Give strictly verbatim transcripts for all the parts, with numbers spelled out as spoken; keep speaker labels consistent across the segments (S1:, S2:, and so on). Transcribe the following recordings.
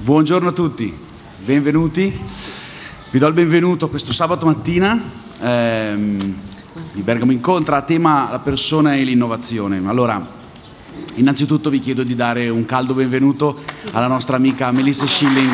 S1: Buongiorno a tutti, benvenuti. Vi do il benvenuto questo sabato mattina ehm, di Bergamo Incontra, a tema la persona e l'innovazione. Allora, innanzitutto vi chiedo di dare un caldo benvenuto alla nostra amica Melissa Schilling.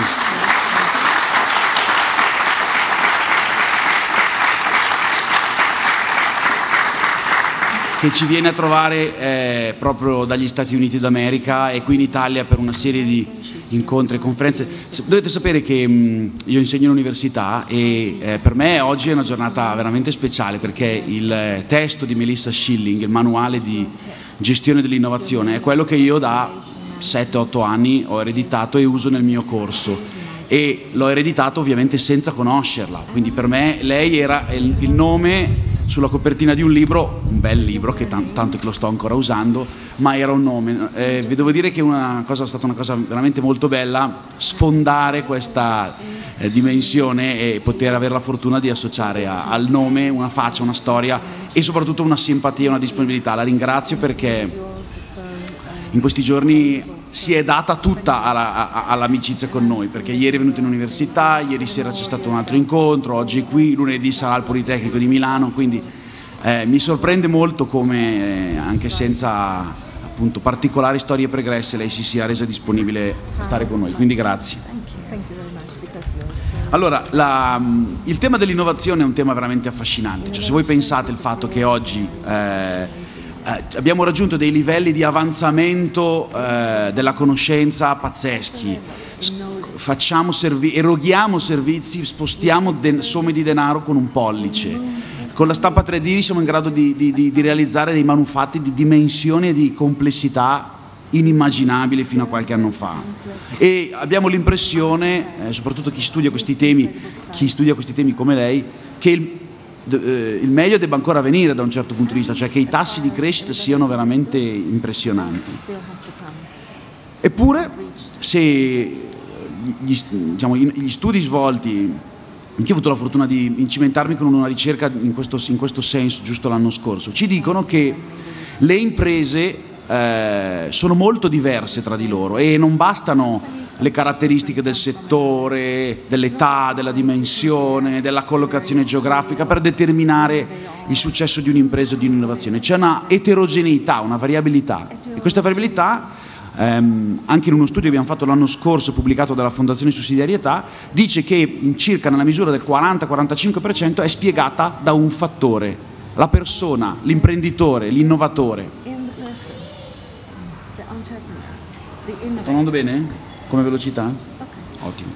S1: Che ci viene a trovare eh, proprio dagli Stati Uniti d'America e qui in Italia per una serie di incontri e conferenze. Dovete sapere che mh, io insegno all'università e eh, per me oggi è una giornata veramente speciale, perché il testo di Melissa Schilling, il manuale di gestione dell'innovazione, è quello che io da sette otto anni ho ereditato e uso nel mio corso, e l'ho ereditato ovviamente senza conoscerla, quindi per me lei era il, il nome sulla copertina di un libro, un bel libro che t- tanto che lo sto ancora usando, ma era un nome. Eh, vi devo dire che una cosa, è stata una cosa veramente molto bella sfondare questa eh, dimensione e poter avere la fortuna di associare a, al nome una faccia, una storia e soprattutto una simpatia, una disponibilità. La ringrazio perché in questi giorni si è data tutta alla, a, all'amicizia con noi, perché ieri è venuto in università, ieri sera c'è stato un altro incontro, oggi è qui, lunedì sarà al Politecnico di Milano, quindi eh, mi sorprende molto come eh, anche senza appunto particolari storie pregresse lei si sia resa disponibile a stare con noi, quindi grazie. Allora, la, il tema dell'innovazione è un tema veramente affascinante, cioè se voi pensate il fatto che oggi eh, Eh, abbiamo raggiunto dei livelli di avanzamento eh, della conoscenza pazzeschi, S- facciamo servi- eroghiamo servizi, spostiamo de- somme di denaro con un pollice, con la stampa tre D siamo in grado di, di, di, di realizzare dei manufatti di dimensioni e di complessità inimmaginabili fino a qualche anno fa, e abbiamo l'impressione, eh, soprattutto chi studia questi temi, chi studia questi temi come lei, che il il meglio debba ancora venire da un certo punto di vista, cioè che i tassi di crescita siano veramente impressionanti. Eppure, se gli, diciamo, gli studi svolti, anche io ho avuto la fortuna di incimentarmi con una ricerca in questo, in questo senso giusto l'anno scorso, ci dicono che le imprese eh, sono molto diverse tra di loro e non bastano le caratteristiche del settore, dell'età, della dimensione, della collocazione geografica per determinare il successo di un'impresa o di un'innovazione. C'è una eterogeneità, una variabilità, e questa variabilità, ehm, anche in uno studio che abbiamo fatto l'anno scorso pubblicato dalla Fondazione Sussidiarietà, dice che in circa nella misura del quaranta quarantacinque per cento è spiegata da un fattore: la persona, l'imprenditore, l'innovatore. Sto andando bene? Come velocità? Okay. Ottimo.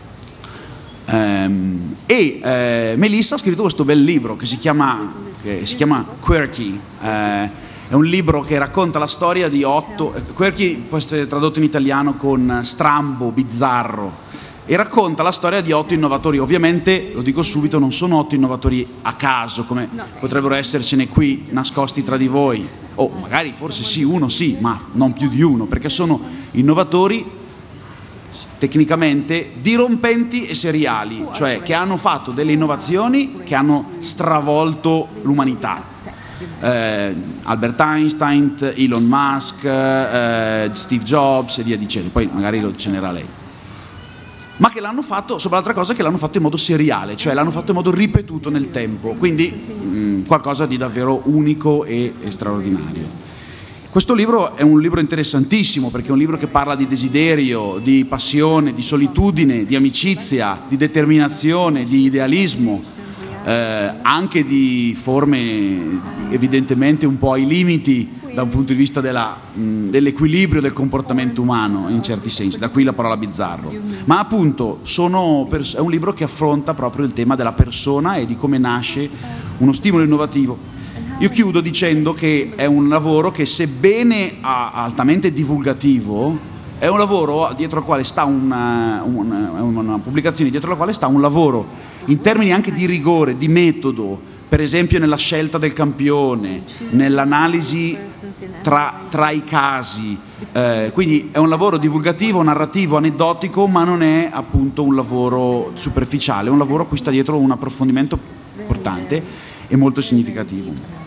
S1: Um, e eh, Melissa ha scritto questo bel libro che si chiama, che si chiama Quirky. Eh, è un libro che racconta la storia di otto... Quirky può essere tradotto in italiano con strambo, bizzarro, e racconta la storia di otto innovatori. Ovviamente, lo dico subito, non sono otto innovatori a caso, come potrebbero essercene qui nascosti tra di voi, o magari forse sì, uno sì, ma non più di uno, perché sono innovatori tecnicamente dirompenti e seriali, cioè che hanno fatto delle innovazioni che hanno stravolto l'umanità. Eh, Albert Einstein, Elon Musk, eh, Steve Jobs e via dicendo, poi magari lo cenerà lei. Ma che l'hanno fatto, sopra l'altra cosa, che l'hanno fatto in modo seriale, cioè l'hanno fatto in modo ripetuto nel tempo, quindi mh, qualcosa di davvero unico e, e straordinario. Questo libro è un libro interessantissimo perché è un libro che parla di desiderio, di passione, di solitudine, di amicizia, di determinazione, di idealismo, eh, anche di forme evidentemente un po' ai limiti da un punto di vista della, mh, dell'equilibrio del comportamento umano in certi sensi, da qui la parola bizzarro. Ma appunto sono pers- è un libro che affronta proprio il tema della persona e di come nasce uno stimolo innovativo. Io chiudo dicendo che è un lavoro che, sebbene altamente divulgativo, è un lavoro dietro al quale sta una, una, una pubblicazione dietro la quale sta un lavoro in termini anche di rigore, di metodo, per esempio nella scelta del campione, nell'analisi tra, tra i casi. Eh, quindi è un lavoro divulgativo, narrativo, aneddotico, ma non è appunto un lavoro superficiale, è un lavoro a cui sta dietro un approfondimento importante e molto significativo.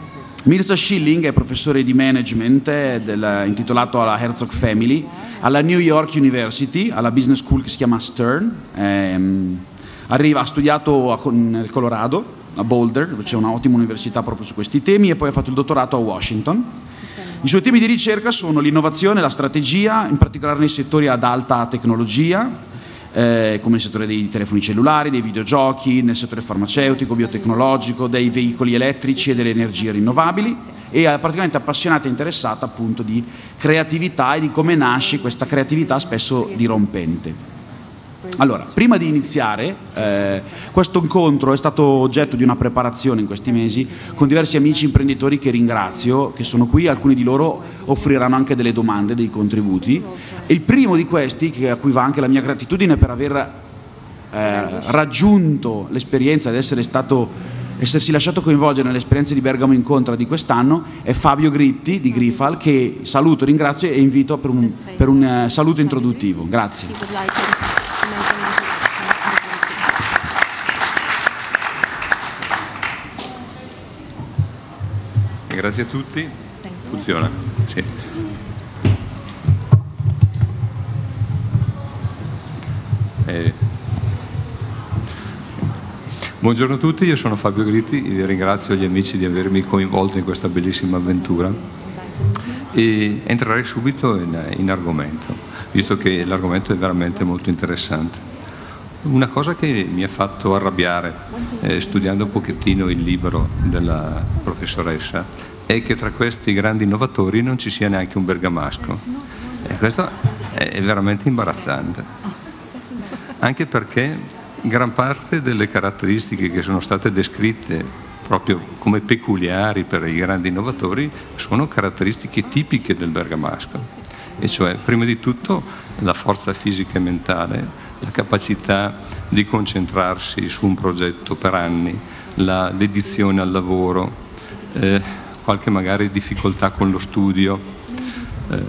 S1: Mirza Schilling è professore di management del, intitolato alla Herzog Family alla New York University, alla business school che si chiama Stern. Ehm, arriva, ha studiato a, nel Colorado, a Boulder, dove c'è un'ottima università proprio su questi temi, e poi ha fatto il dottorato a Washington. I suoi temi di ricerca sono l'innovazione, la strategia, in particolare nei settori ad alta tecnologia, Eh, come nel settore dei telefoni cellulari, dei videogiochi, nel settore farmaceutico, biotecnologico, dei veicoli elettrici e delle energie rinnovabili, e è particolarmente appassionata e interessata appunto di creatività e di come nasce questa creatività spesso dirompente. Allora, prima di iniziare, eh, questo incontro è stato oggetto di una preparazione in questi mesi con diversi amici imprenditori che ringrazio, che sono qui. Alcuni di loro offriranno anche delle domande, dei contributi. Il primo di questi, che, a cui va anche la mia gratitudine per aver eh, raggiunto l'esperienza di essere stato, essersi lasciato coinvolgere nell'esperienza di Bergamo Incontra di quest'anno, è Fabio Gritti di Grifal, che saluto, ringrazio e invito per un, per un uh, saluto introduttivo. Grazie.
S2: Grazie a tutti. Funziona? Sì. Eh. Buongiorno a tutti, io sono Fabio Gritti e ringrazio gli amici di avermi coinvolto in questa bellissima avventura, e entrerei subito in, in argomento, visto che l'argomento è veramente molto interessante. Una cosa che mi ha fatto arrabbiare, eh, studiando un pochettino il libro della professoressa, è che tra questi grandi innovatori non ci sia neanche un bergamasco. E questo è veramente imbarazzante, anche perché gran parte delle caratteristiche che sono state descritte proprio come peculiari per i grandi innovatori sono caratteristiche tipiche del bergamasco, e cioè prima di tutto la forza fisica e mentale, la capacità di concentrarsi su un progetto per anni, la dedizione al lavoro, eh, qualche magari difficoltà con lo studio, eh,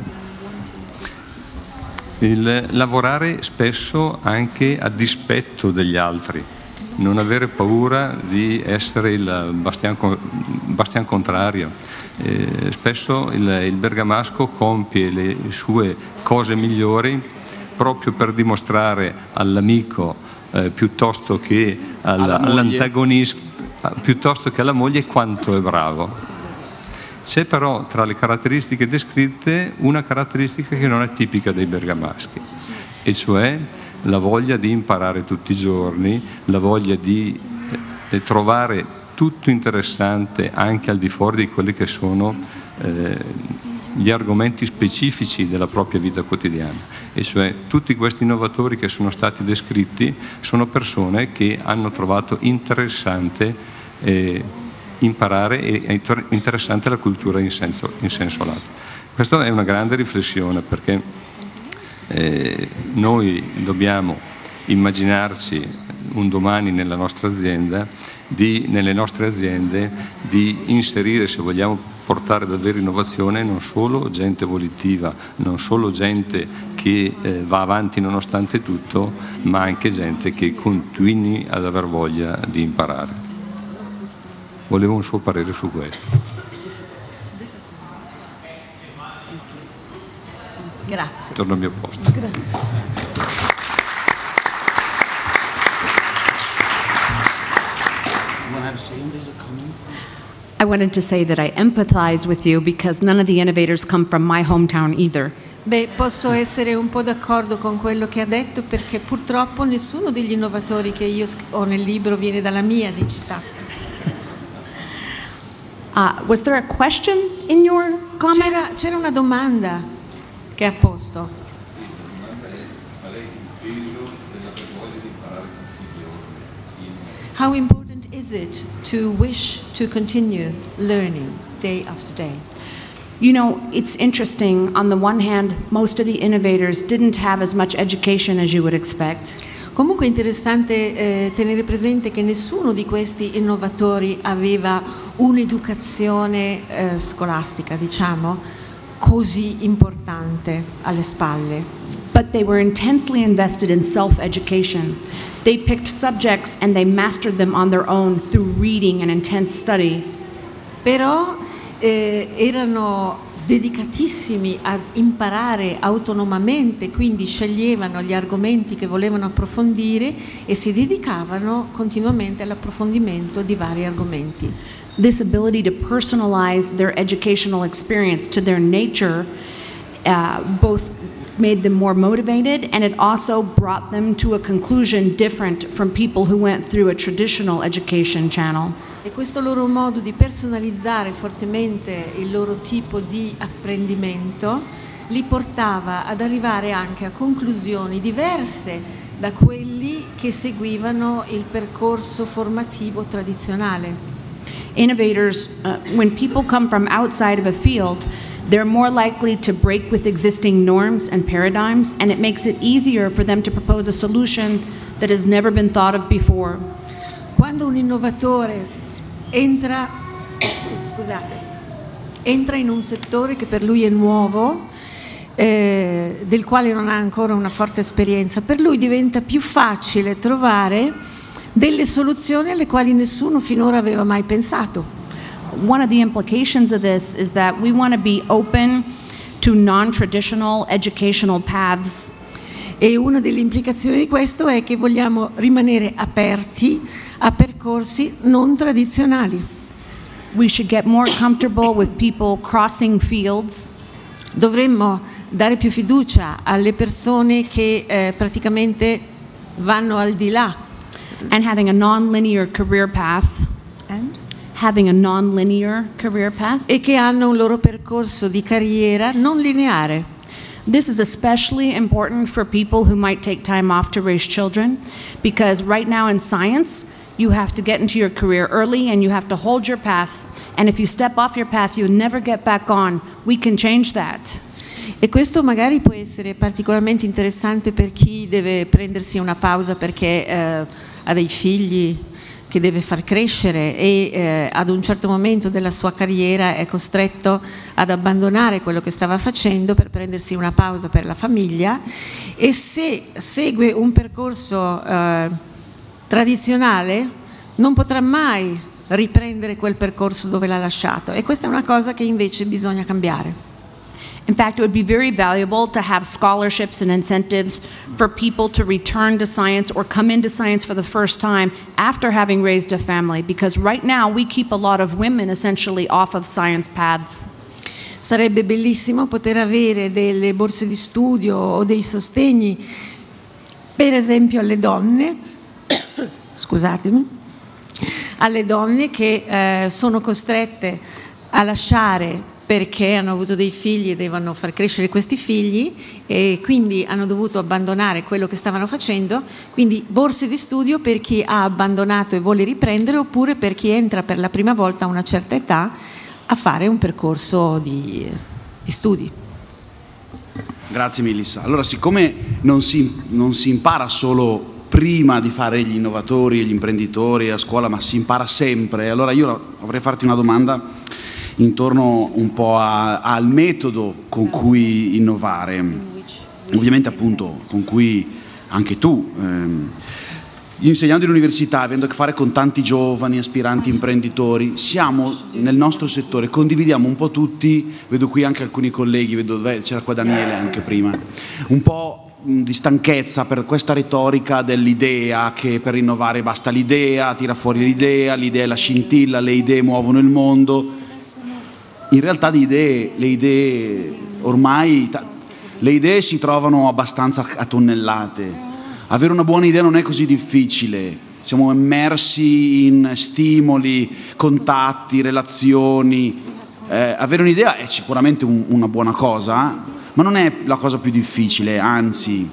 S2: il lavorare spesso anche a dispetto degli altri, non avere paura di essere il bastian, bastian contrario. Eh, spesso il, il bergamasco compie le sue cose migliori proprio per dimostrare all'amico eh, piuttosto che all'antagonista, piuttosto che alla moglie, quanto è bravo. C'è però tra le caratteristiche descritte una caratteristica che non è tipica dei bergamaschi, e cioè la voglia di imparare tutti i giorni, la voglia di eh, trovare tutto interessante anche al di fuori di quelli che sono eh, gli argomenti specifici della propria vita quotidiana. E cioè tutti questi innovatori che sono stati descritti sono persone che hanno trovato interessante eh, imparare e interessante la cultura in senso, in senso lato. Questa è una grande riflessione, perché eh, noi dobbiamo immaginarci un domani nella nostra azienda, di, nelle nostre aziende, di inserire, se vogliamo portare davvero innovazione, non solo gente volitiva, non solo gente che eh, va avanti nonostante tutto, ma anche gente che continui ad aver voglia di imparare. Volevo un suo parere su questo.
S3: Grazie.
S2: Torno al mio posto.
S3: Grazie.
S4: I wanted to say that I empathize with you because none of the innovators come from my hometown either.
S3: Beh, posso essere un po' d'accordo con quello che ha detto, perché purtroppo nessuno degli innovatori che io ho nel libro viene dalla mia di città.
S4: Uh, was there a question in your comment?
S3: C'era, c'era una domanda che ha posto. How important is it to wish to continue learning day after day?
S4: You know, it's interesting. On the one hand, most of the innovators didn't have as much education as you would expect.
S3: Comunque è interessante eh, tenere presente che nessuno di questi innovatori aveva un'educazione eh, scolastica, diciamo, così importante alle spalle.
S4: But they were intensely invested in self-education. They picked subjects and they mastered them on their own through reading and intense study.
S3: però eh, erano dedicatissimi a imparare autonomamente, quindi sceglievano gli argomenti che volevano approfondire e si dedicavano continuamente all'approfondimento di vari argomenti.
S4: This ability to personalize their educational experience to their nature uh, both made them more motivated, and it also brought them to a conclusion different from people who went through a traditional education channel.
S3: E questo loro modo di personalizzare fortemente il loro tipo di apprendimento li portava ad arrivare anche a conclusioni diverse da quelli che seguivano il percorso formativo tradizionale.
S4: Innovators, uh, when people come from outside of a field, they're more likely to break with existing norms and paradigms, and it makes it easier for them to propose a solution that has never been thought of before.
S3: Quando un innovatore entra, scusate, entra in un settore che per lui è nuovo, eh, del quale non ha ancora una forte esperienza, per lui diventa più facile trovare delle soluzioni alle quali nessuno finora aveva mai pensato.
S4: One of the implications of this is that we want to be open to non-traditional educational paths.
S3: E una delle implicazioni di questo è che vogliamo rimanere aperti a percorsi non tradizionali.
S4: We should get more comfortable with people crossing fields.
S3: Dovremmo dare più fiducia alle persone che eh, praticamente vanno al di là.
S4: And having a non-linear career path.
S3: And?
S4: Having a non-linear career path.
S3: E che hanno un loro percorso di carriera non lineare.
S4: This is especially important for people who might take time off to raise children, because right now in science, you have to get into your career early and you have to hold your path, and if you step off your path, you'll never get back on. We can change that.
S3: E questo magari può essere particolarmente interessante per chi deve prendersi una pausa perché eh, ha dei figli che deve far crescere e eh, ad un certo momento della sua carriera è costretto ad abbandonare quello che stava facendo per prendersi una pausa per la famiglia, e se segue un percorso eh, tradizionale non potrà mai riprendere quel percorso dove l'ha lasciato, e questa è una cosa che invece bisogna cambiare.
S4: In fact, it would be very valuable to have scholarships and incentives for people to return to science or come into science for the first time after having raised a family, because right now we keep a lot of women essentially off of science paths.
S3: Sarebbe bellissimo poter avere delle borse di studio o dei sostegni, per esempio alle donne, scusatemi, alle donne che eh, sono costrette a lasciare perché hanno avuto dei figli e devono far crescere questi figli e quindi hanno dovuto abbandonare quello che stavano facendo, quindi borse di studio per chi ha abbandonato e vuole riprendere, oppure per chi entra per la prima volta a una certa età a fare un percorso di, di studi.
S1: Grazie Melissa. Allora, siccome non si, non si impara solo prima di fare gli innovatori e gli imprenditori a scuola, ma si impara sempre, allora io vorrei farti una domanda intorno un po' a, al metodo con cui innovare, ovviamente appunto con cui anche tu, ehm, insegnando all'università, avendo a che fare con tanti giovani aspiranti imprenditori, siamo nel nostro settore, condividiamo un po' tutti, vedo qui anche alcuni colleghi, vedo, c'era qua Daniele anche prima, un po' di stanchezza per questa retorica dell'idea, che per innovare basta l'idea, tira fuori l'idea, l'idea è la scintilla, le idee muovono il mondo. In realtà di idee, le idee ormai, le idee si trovano abbastanza a tonnellate. Avere una buona idea non è così difficile, siamo immersi in stimoli, contatti, relazioni. Eh, avere un'idea è sicuramente un, una buona cosa, ma non è la cosa più difficile, anzi,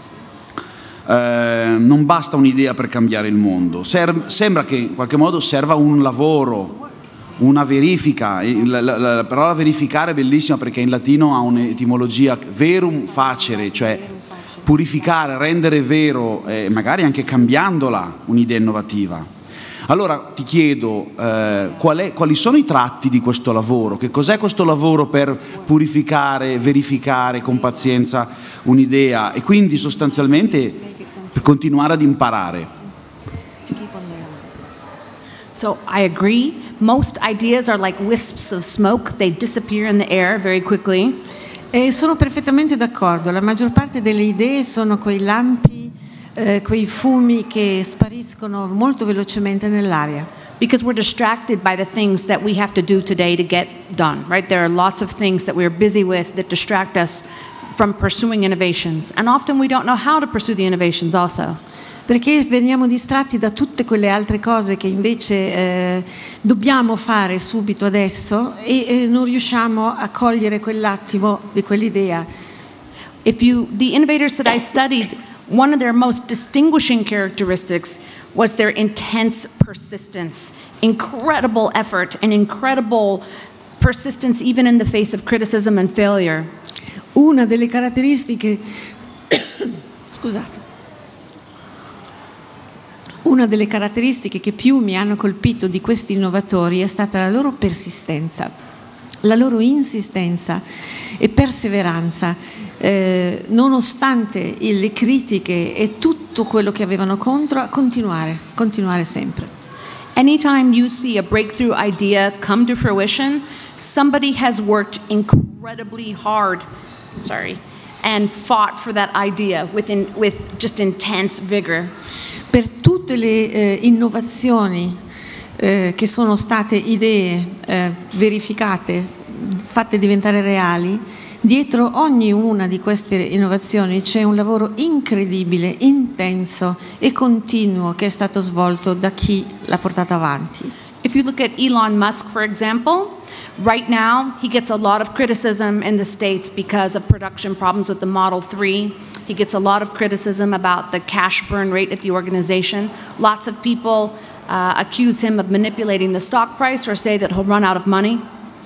S1: eh, non basta un'idea per cambiare il mondo. Serv- sembra che in qualche modo serva un lavoro, una verifica. La, la, la parola verificare è bellissima perché in latino ha un'etimologia, verum facere, cioè purificare, rendere vero, eh, magari anche cambiandola un'idea innovativa. Allora ti chiedo eh, qual è, quali sono i tratti di questo lavoro, che cos'è questo lavoro per purificare, verificare con pazienza un'idea e quindi sostanzialmente per continuare ad imparare.
S4: So I agree. Most ideas are like wisps of smoke. They disappear in the air very quickly.
S3: E sono perfettamente d'accordo, la maggior parte delle idee sono quei lampi, eh, quei fumi che spariscono molto velocemente nell'aria.
S4: Because we're distracted by the things that we have to do today to get done, right? There are lots of things that we're busy with that distract us from pursuing innovations. And often we don't know how to pursue the innovations also.
S3: Perché veniamo distratti da tutte quelle altre cose che invece eh, dobbiamo fare subito adesso e eh, non riusciamo a cogliere quell'attimo di quell'idea.
S4: If you, the innovators that I studied, one of their most distinguishing characteristics was their intense persistence, incredible effort and incredible persistence even in the face of criticism and failure.
S3: Una delle caratteristiche scusate. Una delle caratteristiche che più mi hanno colpito di questi innovatori è stata la loro persistenza, la loro insistenza e perseveranza, eh, nonostante le critiche e tutto quello che avevano contro, a continuare, continuare sempre.
S4: Anytime you see a breakthrough idea come to fruition, somebody has worked incredibly hard, sorry, and fought for that idea with, in, with just intense vigor.
S3: Per tutte le eh, innovazioni eh, che sono state idee eh, verificate, fatte diventare reali, dietro ogni una di queste innovazioni c'è un lavoro incredibile, intenso e continuo che è stato svolto da chi l'ha portata avanti.
S4: If you look at Elon Musk, for example, right now he gets a lot of criticism in the States because of production problems with the Model three. He gets a lot of criticism about the cash burn rate at the organization. Lots of people uh, accuse him of manipulating the stock price or say that he'll run out of money.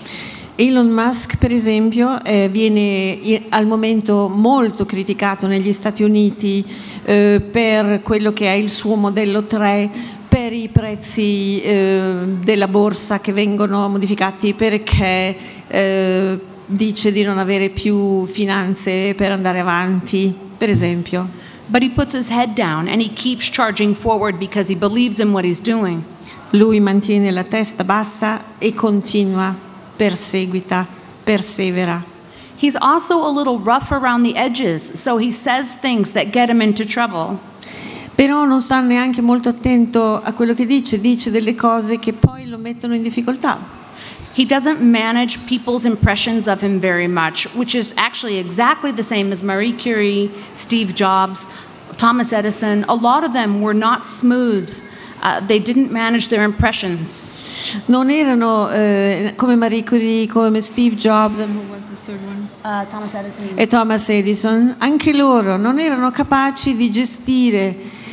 S3: Elon Musk, per esempio, eh, viene al momento molto criticato negli Stati Uniti eh, per quello che è il suo modello tre, per i prezzi eh, della borsa che vengono modificati perché eh, dice di non avere più finanze per andare avanti, per esempio.
S4: But he puts his head down and he keeps charging forward because he believes in what he's doing.
S3: Lui mantiene la testa bassa e continua, perseguita, persevera.
S4: He's also a little rough around the edges, so he says things that get him into trouble.
S3: Però non sta neanche molto attento a quello che dice, dice delle cose che poi lo mettono in difficoltà.
S4: He doesn't manage people's impressions of him very much, which is actually exactly the same as Marie Curie, Steve Jobs, Thomas Edison. A lot of them were not smooth. Uh, they didn't manage their impressions.
S3: Non erano eh, come Marie Curie, come Steve Jobs, and who was the third one?
S4: Uh, Thomas Edison.
S3: E Thomas Edison. Anche loro non erano capaci di gestire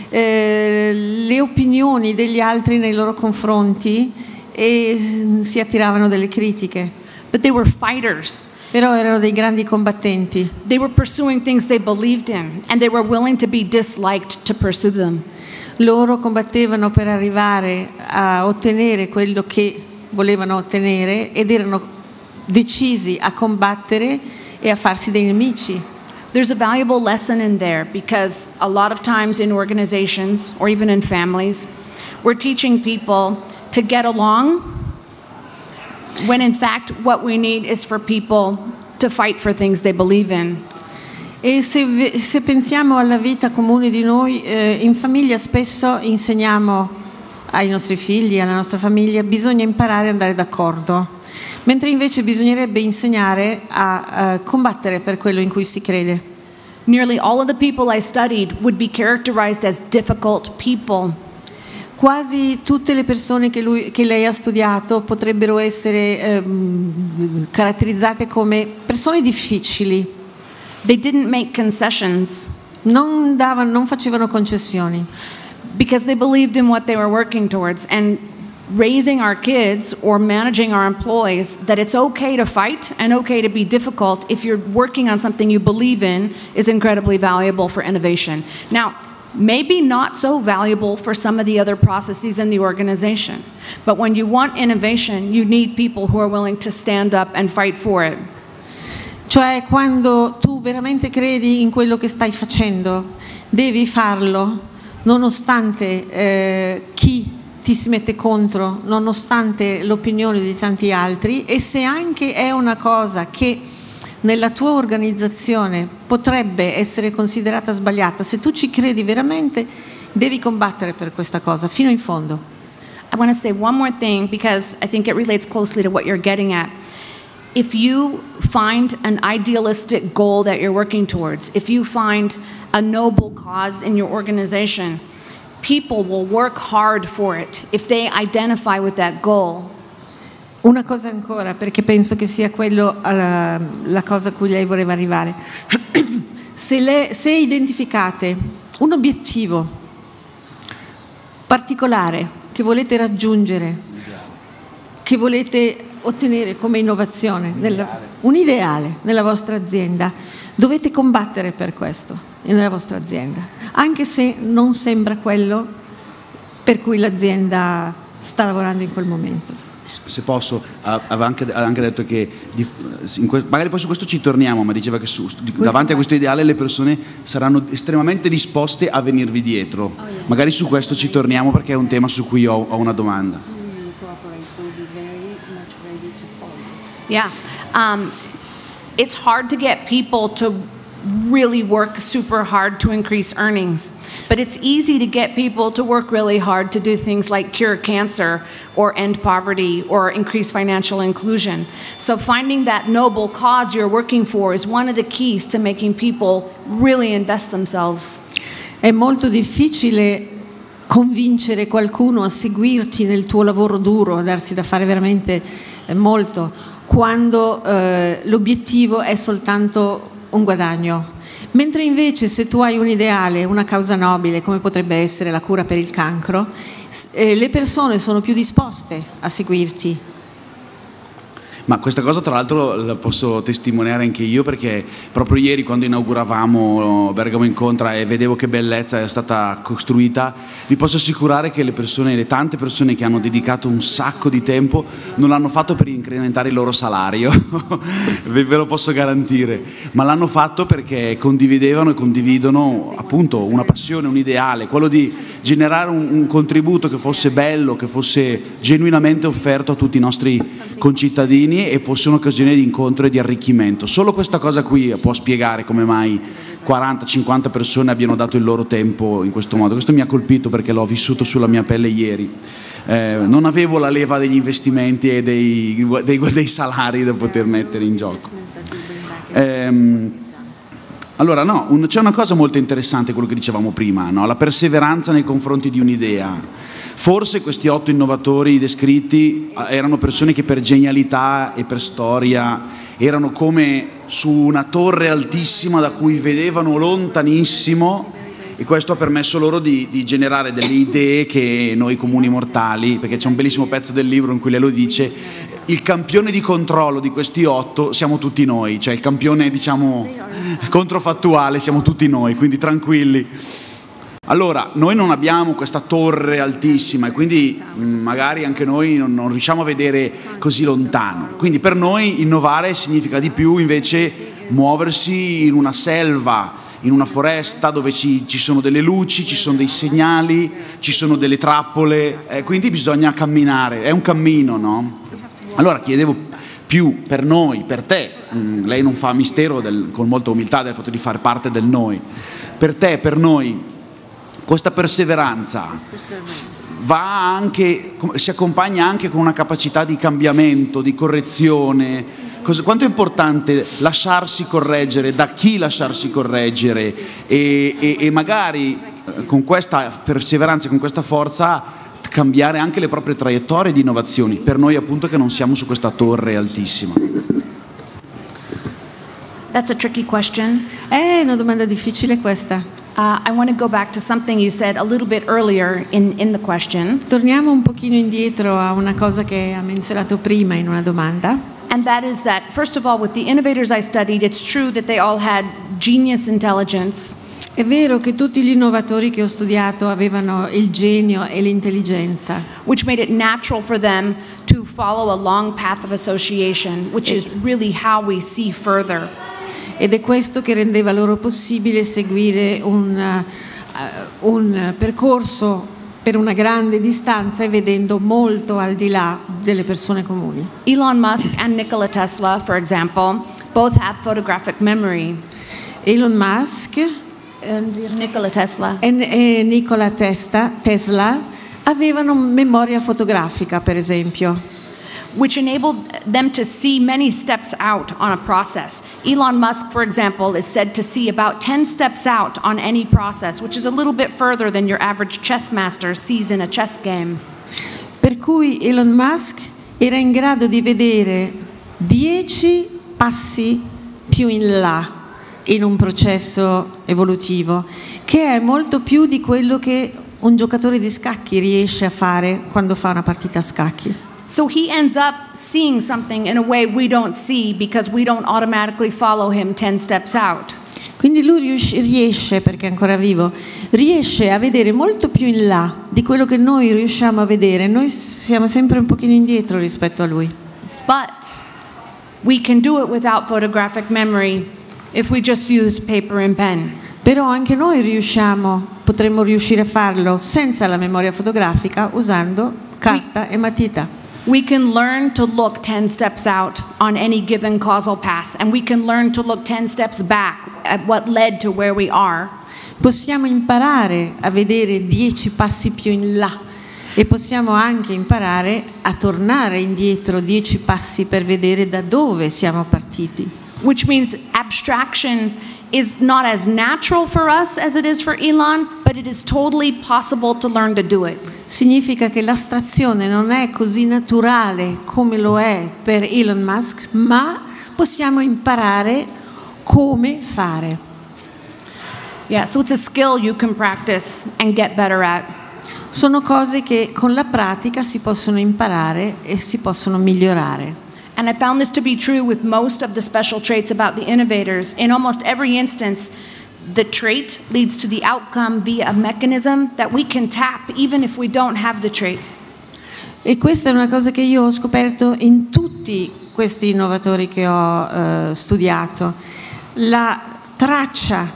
S3: eh, le opinioni degli altri nei loro confronti e si attiravano delle critiche.
S4: But they were fighters.
S3: Però erano dei grandi combattenti.
S4: They were pursuing things they believed in, and they were willing to be disliked to pursue them.
S3: Loro combattevano per arrivare a ottenere quello che volevano ottenere ed erano decisi a combattere e a farsi dei nemici.
S4: There's a valuable lesson in there because a lot of times in organizations or even in families, we're teaching people to get along when in fact what we need is for people to fight for things they believe in.
S3: E se, se pensiamo alla vita comune di noi, eh, in famiglia spesso insegniamo ai nostri figli, alla nostra famiglia, bisogna imparare ad andare d'accordo, mentre invece bisognerebbe insegnare a, a combattere per quello in cui si crede.
S4: Nearly all of the people I studied would be characterized as difficult people.
S3: Quasi tutte le persone che, lui, che lei ha studiato potrebbero essere ehm, caratterizzate come persone difficili.
S4: They didn't make concessions.
S3: Non davano, non facevano concessioni.
S4: Because they believed in what they were working towards, and raising our kids or managing our employees that it's okay to fight and okay to be difficult if you're working on something you believe in is incredibly valuable for innovation. Now, maybe not so valuable for some of the other processes in the organization, but when you want innovation, you need people who are willing to stand up and fight for it.
S3: Cioè, quando tu veramente credi in quello che stai facendo, devi farlo nonostante eh, chi ti si mette contro nonostante l'opinione di tanti altri, e se anche è una cosa che nella tua organizzazione potrebbe essere considerata sbagliata, se tu ci credi veramente devi combattere per questa cosa fino in fondo.
S4: I want to say one more thing because I think it relates closely to what you're getting at. If you find an idealistic goal that you're working towards, if you find a noble cause in your organization, people will work hard for it if they identify with that goal.
S3: Una cosa ancora, perché penso che sia quello la, la cosa a cui lei voleva arrivare. Se, le, se identificate un obiettivo particolare che volete raggiungere, che volete ottenere come innovazione, nella, un ideale nella vostra azienda, dovete combattere per questo nella vostra azienda, anche se non sembra quello per cui l'azienda sta lavorando in quel momento.
S1: Se posso, aveva anche, anche detto che in que- magari poi su questo ci torniamo, ma diceva che su, davanti a questo ideale le persone saranno estremamente disposte a venirvi dietro. Magari su questo ci torniamo perché è un tema su cui ho, ho una domanda.
S4: Yeah, um, it's hard to get people to really work super hard to increase earnings, but it's easy to get people to work really hard to do things like cure cancer or end poverty or increase financial inclusion. So finding that noble cause you're working for is one of the keys to making people really invest themselves.
S3: È molto difficile convincere qualcuno a seguirti nel tuo lavoro duro, a darsi da fare veramente molto, quando eh, l'obiettivo è soltanto un guadagno. Mentre invece se tu hai un ideale, una causa nobile, come potrebbe essere la cura per il cancro, eh, le persone sono più disposte a seguirti.
S1: Ma questa cosa tra l'altro la posso testimoniare anche io, perché proprio ieri quando inauguravamo Bergamo Incontra e vedevo che bellezza è stata costruita, vi posso assicurare che le persone, le tante persone che hanno dedicato un sacco di tempo non l'hanno fatto per incrementare il loro salario, ve lo posso garantire, ma l'hanno fatto perché condividevano e condividono appunto una passione, un ideale, quello di generare un, un contributo che fosse bello, che fosse genuinamente offerto a tutti i nostri concittadini e fosse un'occasione di incontro e di arricchimento. Solo questa cosa qui può spiegare come mai quaranta cinquanta persone abbiano dato il loro tempo in questo modo. Questo mi ha colpito perché l'ho vissuto sulla mia pelle ieri. Eh, non avevo la leva degli investimenti e dei, dei, dei salari da poter mettere in gioco. Eh, allora no, un, c'è una cosa molto interessante, quello che dicevamo prima, no? La perseveranza nei confronti di un'idea. Forse questi otto innovatori descritti erano persone che per genialità e per storia erano come su una torre altissima da cui vedevano lontanissimo, e questo ha permesso loro di, di generare delle idee che noi comuni mortali, perché c'è un bellissimo pezzo del libro in cui lei lo dice, il campione di controllo di questi otto siamo tutti noi, cioè il campione diciamo controfattuale siamo tutti noi, quindi tranquilli. Allora, noi non abbiamo questa torre altissima e quindi mh, magari anche noi non, non riusciamo a vedere così lontano. Quindi per noi innovare significa di più invece muoversi in una selva, in una foresta dove ci, ci sono delle luci, ci sono dei segnali, ci sono delle trappole, eh, quindi bisogna camminare, è un cammino, no? Allora chiedevo più per noi, per te, mh, lei non fa mistero del, con molta umiltà del fatto di far parte del noi, per te, per noi, questa perseveranza va anche, si accompagna anche con una capacità di cambiamento, di correzione. Cosa, quanto è importante lasciarsi correggere, da chi lasciarsi correggere e, e, e magari con questa perseveranza, con questa forza cambiare anche le proprie traiettorie di innovazioni, per noi appunto che non siamo su questa torre altissima.
S4: That's a tricky question.
S3: È una domanda difficile questa.
S4: Uh, I want to go back to something you said a little bit earlier in, in the question.
S3: Torniamo un pochino indietro a una cosa che ha menzionato prima in una domanda.
S4: And that is that, first of all, with the innovators I studied, it's true that they all had genius intelligence.
S3: È vero che tutti gli innovatori che ho studiato avevano il genio e l'intelligenza,
S4: which made it natural for them to follow a long path of association, which is really how we see further.
S3: Ed è questo che rendeva loro possibile seguire un, uh, un percorso per una grande distanza e vedendo molto al di là delle persone comuni.
S4: Elon Musk and Nikola Tesla, for example, both have photographic memory.
S3: Elon Musk and
S4: Nikola Tesla.
S3: e, e Nikola Tesla, Tesla avevano memoria fotografica, per esempio,
S4: which enabled them to see many steps out on a process. Elon Musk, for example, is said to see about ten steps out on any process, which is a little bit further than your average chess master sees in a chess game.
S3: Per cui Elon Musk era in grado di vedere dieci passi più in là in un processo evolutivo, che è molto più di quello che un giocatore di scacchi riesce a fare quando fa una partita a scacchi.
S4: So he ends up seeing something in a way we don't see because we don't automatically follow him ten steps out.
S3: Quindi lui riesce, perché è ancora vivo, riesce a vedere molto più in là di quello che noi riusciamo a vedere. Noi siamo sempre un pochino indietro rispetto a lui.
S4: But we can do it without photographic memory if we just use paper and pen.
S3: Però anche noi riusciamo, potremmo riuscire a farlo senza la memoria fotografica, usando carta e matita.
S4: We can learn to look ten steps out on any given causal path, and we can learn to look ten steps back at what led to where we are.
S3: Possiamo imparare a vedere dieci passi più in là e possiamo anche imparare a tornare indietro dieci passi per vedere da dove siamo partiti.
S4: Which means abstraction is not as natural for us as it is for Elon, but it is totally possible to learn to do it.
S3: Significa che l'astrazione non è così naturale come lo è per Elon Musk, ma possiamo imparare come fare.
S4: Yeah, so it's a skill you can practice and get better at.
S3: Sono cose che con la pratica si possono imparare e si possono migliorare.
S4: And I found this to be true with most of the special traits about the innovators. In almost every instance, the trait leads to the outcome via a mechanism that we can tap even if we don't have the trait.
S3: E questa è una cosa che io ho scoperto in tutti questi innovatori che ho eh, studiato. La traccia,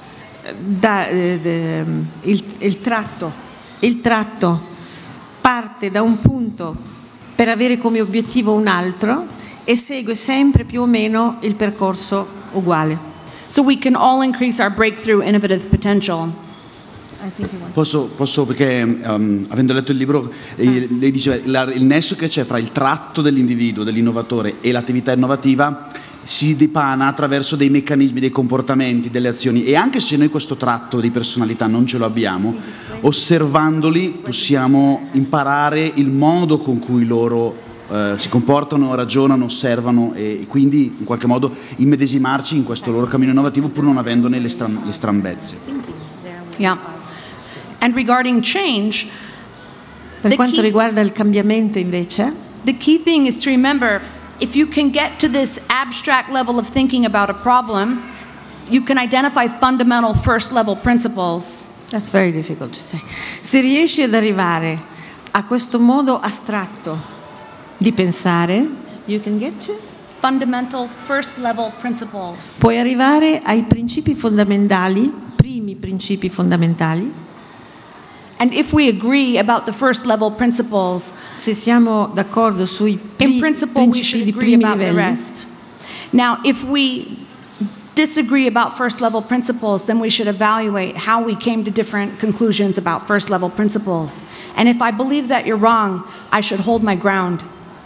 S3: da, eh, de, il, il tratto, il tratto parte da un punto per avere come obiettivo un altro e segue sempre più o meno il percorso uguale.
S4: So we can all increase our breakthrough innovative potential.
S1: Posso, posso perché um, avendo letto il libro, eh, lei dice la, il nesso che c'è fra il tratto dell'individuo, dell'innovatore e l'attività innovativa si dipana attraverso dei meccanismi, dei comportamenti, delle azioni, e anche se noi questo tratto di personalità non ce lo abbiamo, osservandoli possiamo imparare il modo con cui loro eh, si comportano, ragionano, osservano e quindi in qualche modo immedesimarci in questo loro cammino innovativo pur non avendone le, stram- le strambezze.
S4: Yeah. And regarding change,
S3: Per
S4: the
S3: quanto
S4: key-
S3: riguarda il cambiamento invece,
S4: the key thing is to remember, if you can get to this abstract level of thinking about a problem, you can identify fundamental first level principles.
S3: that's very difficult to say. Se riesci ad arrivare a questo modo astratto di pensare, you can get to,
S4: Fundamental first level principles.
S3: puoi arrivare ai principi fondamentali, primi principi fondamentali.
S4: And if we agree about the first level principles,
S3: Se siamo d'accordo sui pri-
S4: in principle we
S3: principi
S4: should
S3: di
S4: agree
S3: primi
S4: about the
S3: livelli,
S4: rest. Now, if we disagree about first level principles, then we should evaluate how we came to different conclusions about first level principles. And if I believe that you're wrong, I should hold my ground.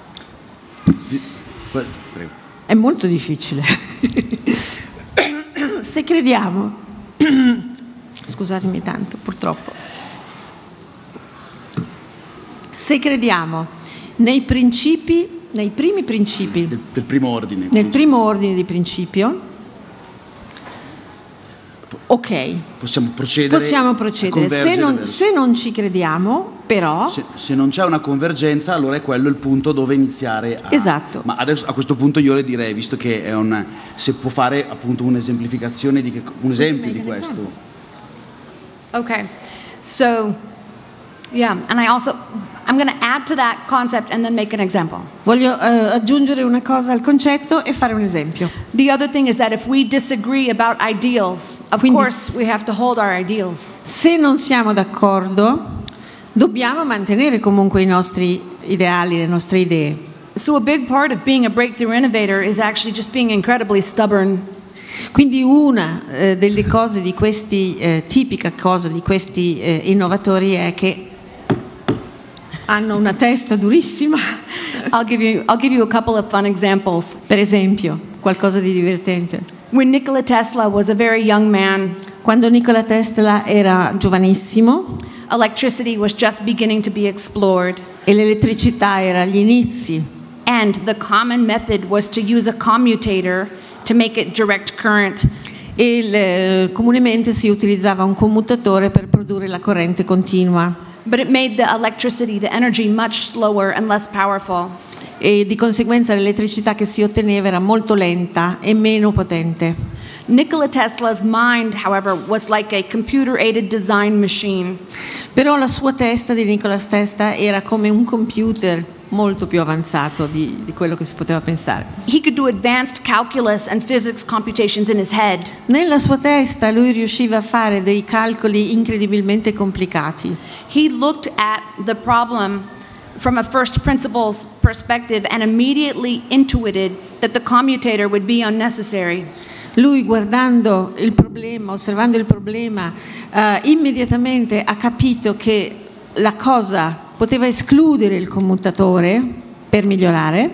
S3: è molto difficile. Se crediamo, scusatemi tanto, purtroppo, se crediamo nei principi, nei primi principi,
S1: Del, del primo ordine.
S3: nel primo ordine di principio, ok,
S1: Possiamo procedere.
S3: possiamo
S1: a
S3: procedere. Se
S1: convergere
S3: non,
S1: verso-
S3: se non ci crediamo, però,
S1: Se, se non c'è una convergenza, allora è quello il punto dove iniziare a...
S3: Esatto.
S1: Ma adesso a questo punto io le direi, visto che è un... se può fare appunto un'esemplificazione di che, un esempio di questo.
S4: Okay, so, yeah, and I also, I'm going to add to that concept and then make an example.
S3: voglio eh, aggiungere una cosa al concetto e fare un esempio.
S4: The other thing is that if we disagree about ideals, of
S3: Quindi
S4: course we have to hold our ideals.
S3: Se non siamo d'accordo, Dobbiamo mantenere comunque i nostri ideali, le nostre idee.
S4: So a big part of being a breakthrough innovator is actually just being incredibly stubborn.
S3: Quindi una eh, delle cose di questi, eh, tipica cosa di questi eh, innovatori è che hanno una testa durissima.
S4: I'll give you, I'll give you a couple of fun examples.
S3: Per esempio, qualcosa di divertente.
S4: When Nikola Tesla was a very young man,
S3: Quando Nikola Tesla era giovanissimo
S4: electricity was just beginning to be explored.
S3: e l'elettricità era agli inizi,
S4: And the common method was to use a commutator to make it direct current.
S3: e il, eh, comunemente si utilizzava un commutatore per produrre la corrente continua,
S4: But it made the electricity, the energy, much slower and less powerful.
S3: e di conseguenza l'elettricità che si otteneva era molto lenta e meno potente.
S4: Nikola Tesla's mind, however, was like a computer-aided design machine.
S3: Però la sua testa, di Nikola Tesla, era come un computer molto più avanzato di, di quello che si poteva pensare.
S4: He could do advanced calculus and physics computations in his head.
S3: Nella sua testa lui riusciva a fare dei calcoli incredibilmente complicati.
S4: He looked at the problem from a first principles perspective and immediately intuited that the commutator would be unnecessary.
S3: Lui, guardando il problema, osservando il problema, eh, immediatamente ha capito che la cosa poteva escludere il commutatore per migliorare.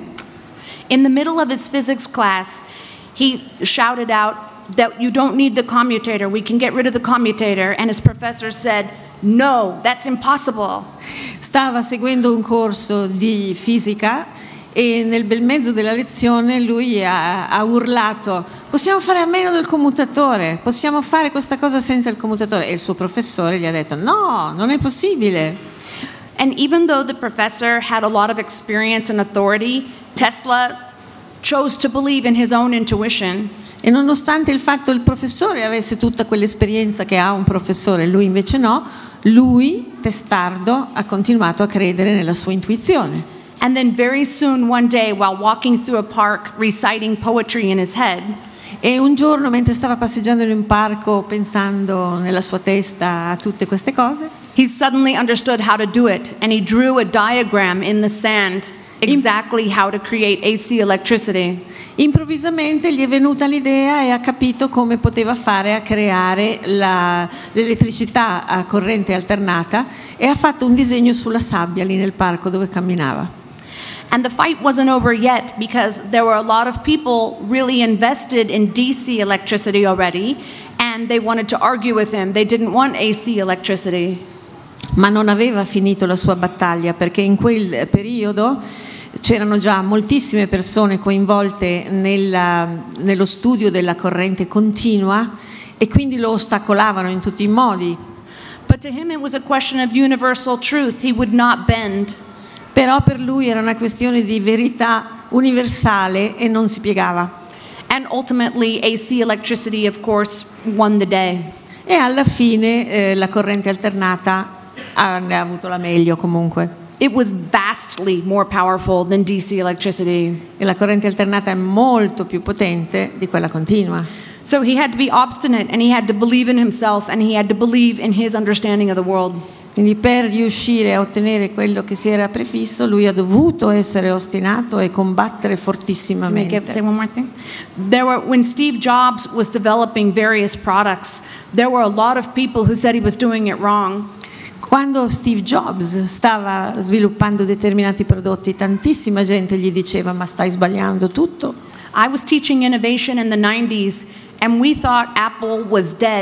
S4: In the middle of his physics class, he shouted out that you don't need the commutator, we can get rid of the commutator, and his professor said, "No, that's impossible."
S3: Stava seguendo un corso di fisica e nel bel mezzo della lezione lui ha, ha urlato: possiamo fare a meno del commutatore, possiamo fare questa cosa senza il commutatore. E il suo professore gli ha detto: no, non è possibile.
S4: And even though the professor had a lot of experience and authority, Tesla chose to believe in his own intuition.
S3: E nonostante il fatto che il professore avesse tutta quell'esperienza che ha un professore, lui invece no, lui, testardo, ha continuato a credere nella sua intuizione.
S4: And then very soon one day, while walking through a park reciting poetry in his head,
S3: E un giorno, mentre stava passeggiando in un parco pensando nella sua testa a tutte queste cose,
S4: he suddenly understood how to do it, and he drew a diagram in the sand exactly how to create A C electricity.
S3: improvvisamente gli è venuta l'idea e ha capito come poteva fare a creare la, l'elettricità a corrente alternata, e ha fatto un disegno sulla sabbia lì nel parco dove camminava.
S4: And the fight wasn't over yet, because there were a lot of people really invested in D C electricity already, and they wanted to argue with him. They didn't want A C electricity.
S3: Ma non aveva finito la sua battaglia, perché in quel periodo c'erano già moltissime persone coinvolte nella, nello studio della corrente continua, e quindi lo ostacolavano in tutti i modi.
S4: But to him it was a question of universal truth. He would not bend.
S3: Però per lui era una questione di verità universale e non si piegava.
S4: And ultimately A C electricity, of course, won the day.
S3: E alla fine eh, la corrente alternata ha, ne ha avuto la meglio comunque.
S4: It was vastly more powerful than D C electricity.
S3: E la corrente alternata è molto più potente di quella continua.
S4: So he had to be obstinate, and he had to believe in himself, and he had to believe in his understanding of the world.
S3: Quindi per riuscire a ottenere quello che si era prefisso, lui ha dovuto essere ostinato e combattere
S4: May I
S3: fortissimamente.
S4: give- say one more thing? There were, when Steve Jobs was developing various products, there were a lot of people who said he was doing it wrong.
S3: Quando Steve Jobs stava sviluppando determinati prodotti, tantissima gente gli diceva: ma stai sbagliando tutto.
S4: I was teaching innovation in the nineties, and we thought Apple was dead.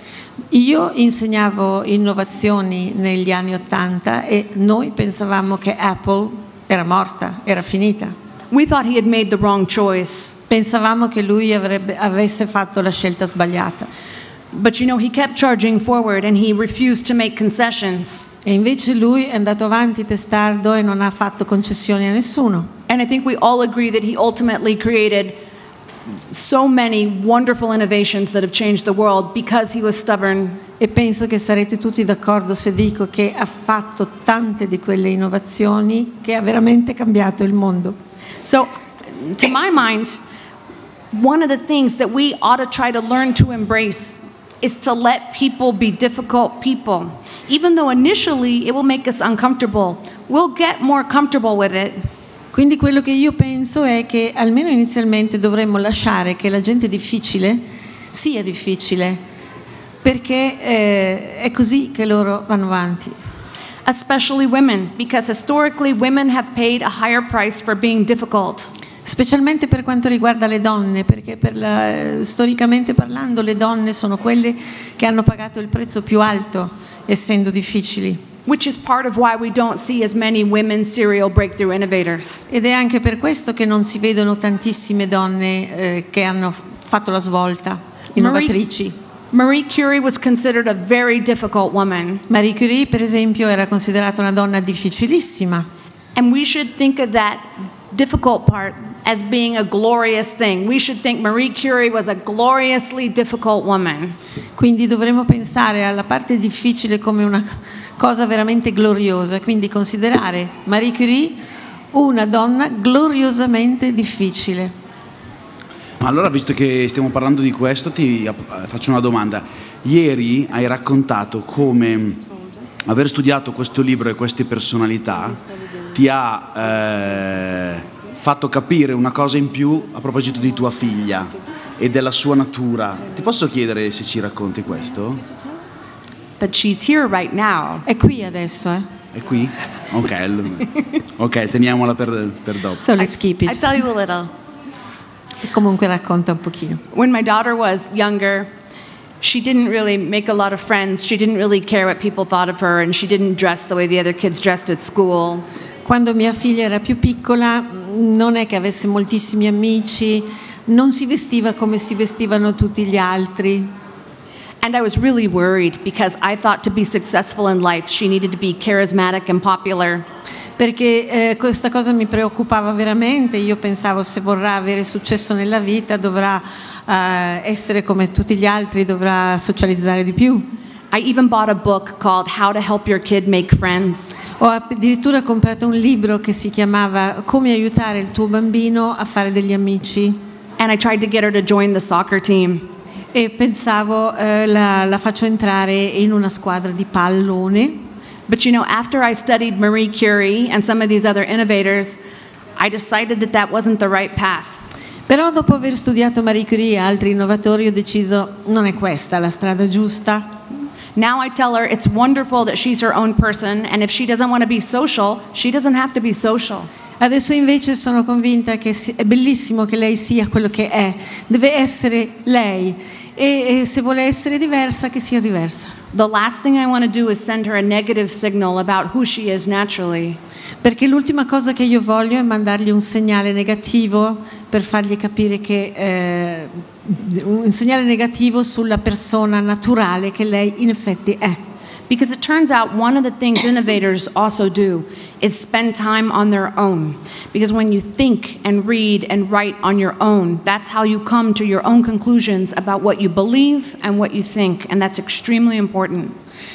S3: Io insegnavo innovazioni negli anni Ottanta e noi pensavamo che Apple era morta, era finita.
S4: We thought he had made the wrong choice.
S3: Pensavamo che lui avrebbe, avesse fatto la scelta sbagliata.
S4: But you know, he kept charging forward, and he refused to make concessions.
S3: E invece lui è andato avanti testardo e non ha fatto concessioni a nessuno.
S4: And I think we all agree that he ultimately created so many wonderful innovations that have changed the world because he was stubborn.
S3: E penso che sarete tutti d'accordo se dico che ha fatto tante di quelle innovazioni che ha veramente cambiato il mondo.
S4: So, to my mind, one of the things that we ought to try to learn to embrace is to let people be difficult people. Even though initially it will make us uncomfortable, we'll get more comfortable with it.
S3: Quindi quello che io penso è che almeno inizialmente dovremmo lasciare che la gente difficile sia difficile, perché eh, è così che loro vanno avanti.
S4: Especially women, because historically women have paid a higher price for being difficult.
S3: Specialmente per quanto riguarda le donne, perché per la, storicamente parlando le donne sono quelle che hanno pagato il prezzo più alto essendo difficili.
S4: Which is part of why we don't see as many women serial breakthrough innovators.
S3: Ed è anche per questo che non si vedono tantissime donne eh, che hanno fatto la svolta, innovatrici.
S4: Marie, Marie Curie was considered a very difficult woman.
S3: Marie Curie, per esempio, era considerata una donna difficilissima.
S4: And we should think of that difficult part as being a glorious thing. We should think Marie Curie was a gloriously difficult woman.
S3: Quindi dovremmo pensare alla parte difficile come una cosa veramente gloriosa, quindi considerare Marie Curie una donna gloriosamente difficile.
S1: Ma allora, visto che stiamo parlando di questo, ti faccio una domanda. Ieri hai raccontato come aver studiato questo libro e queste personalità ti ha eh, fatto capire una cosa in più a proposito di tua figlia e della sua natura. Ti posso chiedere se ci racconti questo?
S4: But she's here right now.
S3: È qui adesso, eh?
S1: È qui? Ok, ok, teniamola per, per dopo.
S3: So let's keep it.
S4: I tell you a little.
S3: E comunque racconta un pochino.
S4: When my daughter was younger, she didn't really make a lot of friends. She didn't really care what people thought of her, and she didn't dress the way the other kids dressed at school.
S3: Quando mia figlia era più piccola, non è che avesse moltissimi amici, non si vestiva come si vestivano tutti gli altri.
S4: And I was really worried because I thought to be successful in life, she needed to be charismatic and popular.
S3: Perché eh, questa cosa mi preoccupava veramente. Io pensavo, se vorrà avere successo nella vita dovrà eh, essere come tutti gli altri, dovrà socializzare di più.
S4: I even bought a book called How to Help Your Kid Make Friends.
S3: Ho addirittura comprato un libro che si chiamava Come aiutare il tuo bambino a fare degli amici.
S4: And I tried to get her to join the soccer team.
S3: E pensavo eh, la, la faccio entrare in una squadra di pallone.
S4: But you know, after I studied Marie Curie and some of these other innovators, I decided that that wasn't the right path.
S3: Però dopo aver studiato Marie Curie e altri innovatori ho deciso, non è questa la strada giusta.
S4: Now I tell her it's wonderful that she's her own person, and if she doesn't want to be social, she doesn't have to be social.
S3: Adesso invece sono convinta che è bellissimo che lei sia quello che è, deve essere lei e, e se vuole essere diversa, che sia diversa.
S4: The last thing I want to do is send her a negative signal about who she is naturally.
S3: Perché l'ultima cosa che io voglio è mandargli un segnale negativo per fargli capire che eh, un segnale negativo sulla persona naturale che lei in effetti è.
S4: Because it turns out one of the things innovators also do is spend time on their own. Because when you think and read and write on your own, that's how you come to your own conclusions about what you believe and what you think, and that's extremely important.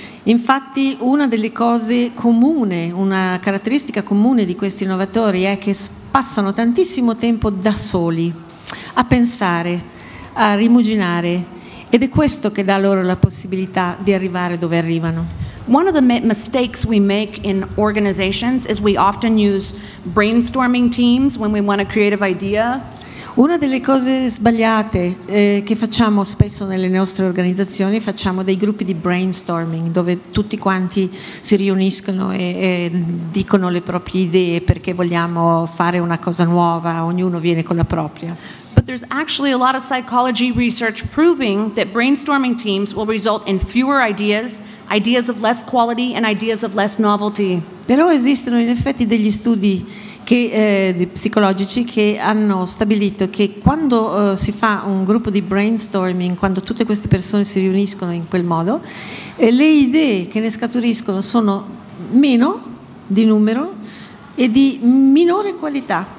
S3: Infatti una delle cose comune, una caratteristica comune di questi innovatori è che passano tantissimo tempo da soli, a pensare, a rimuginare. Ed è questo che dà loro la possibilità di arrivare dove arrivano.
S4: One of the mistakes we make in organizations is we often use brainstorming teams when we want a creative idea.
S3: Una delle cose sbagliate eh, che facciamo spesso nelle nostre organizzazioni, facciamo dei gruppi di brainstorming dove tutti quanti si riuniscono e, e dicono le proprie idee perché vogliamo fare una cosa nuova, ognuno viene con la propria.
S4: But there's actually a lot of psychology research proving that brainstorming teams will result in fewer ideas, ideas of less quality, and ideas of less novelty.
S3: Però esistono in effetti degli studi che, eh, psicologici che hanno stabilito che quando eh, si fa un gruppo di brainstorming, quando tutte queste persone si riuniscono in quel modo, eh, le idee che ne scaturiscono sono meno di numero e di minore qualità.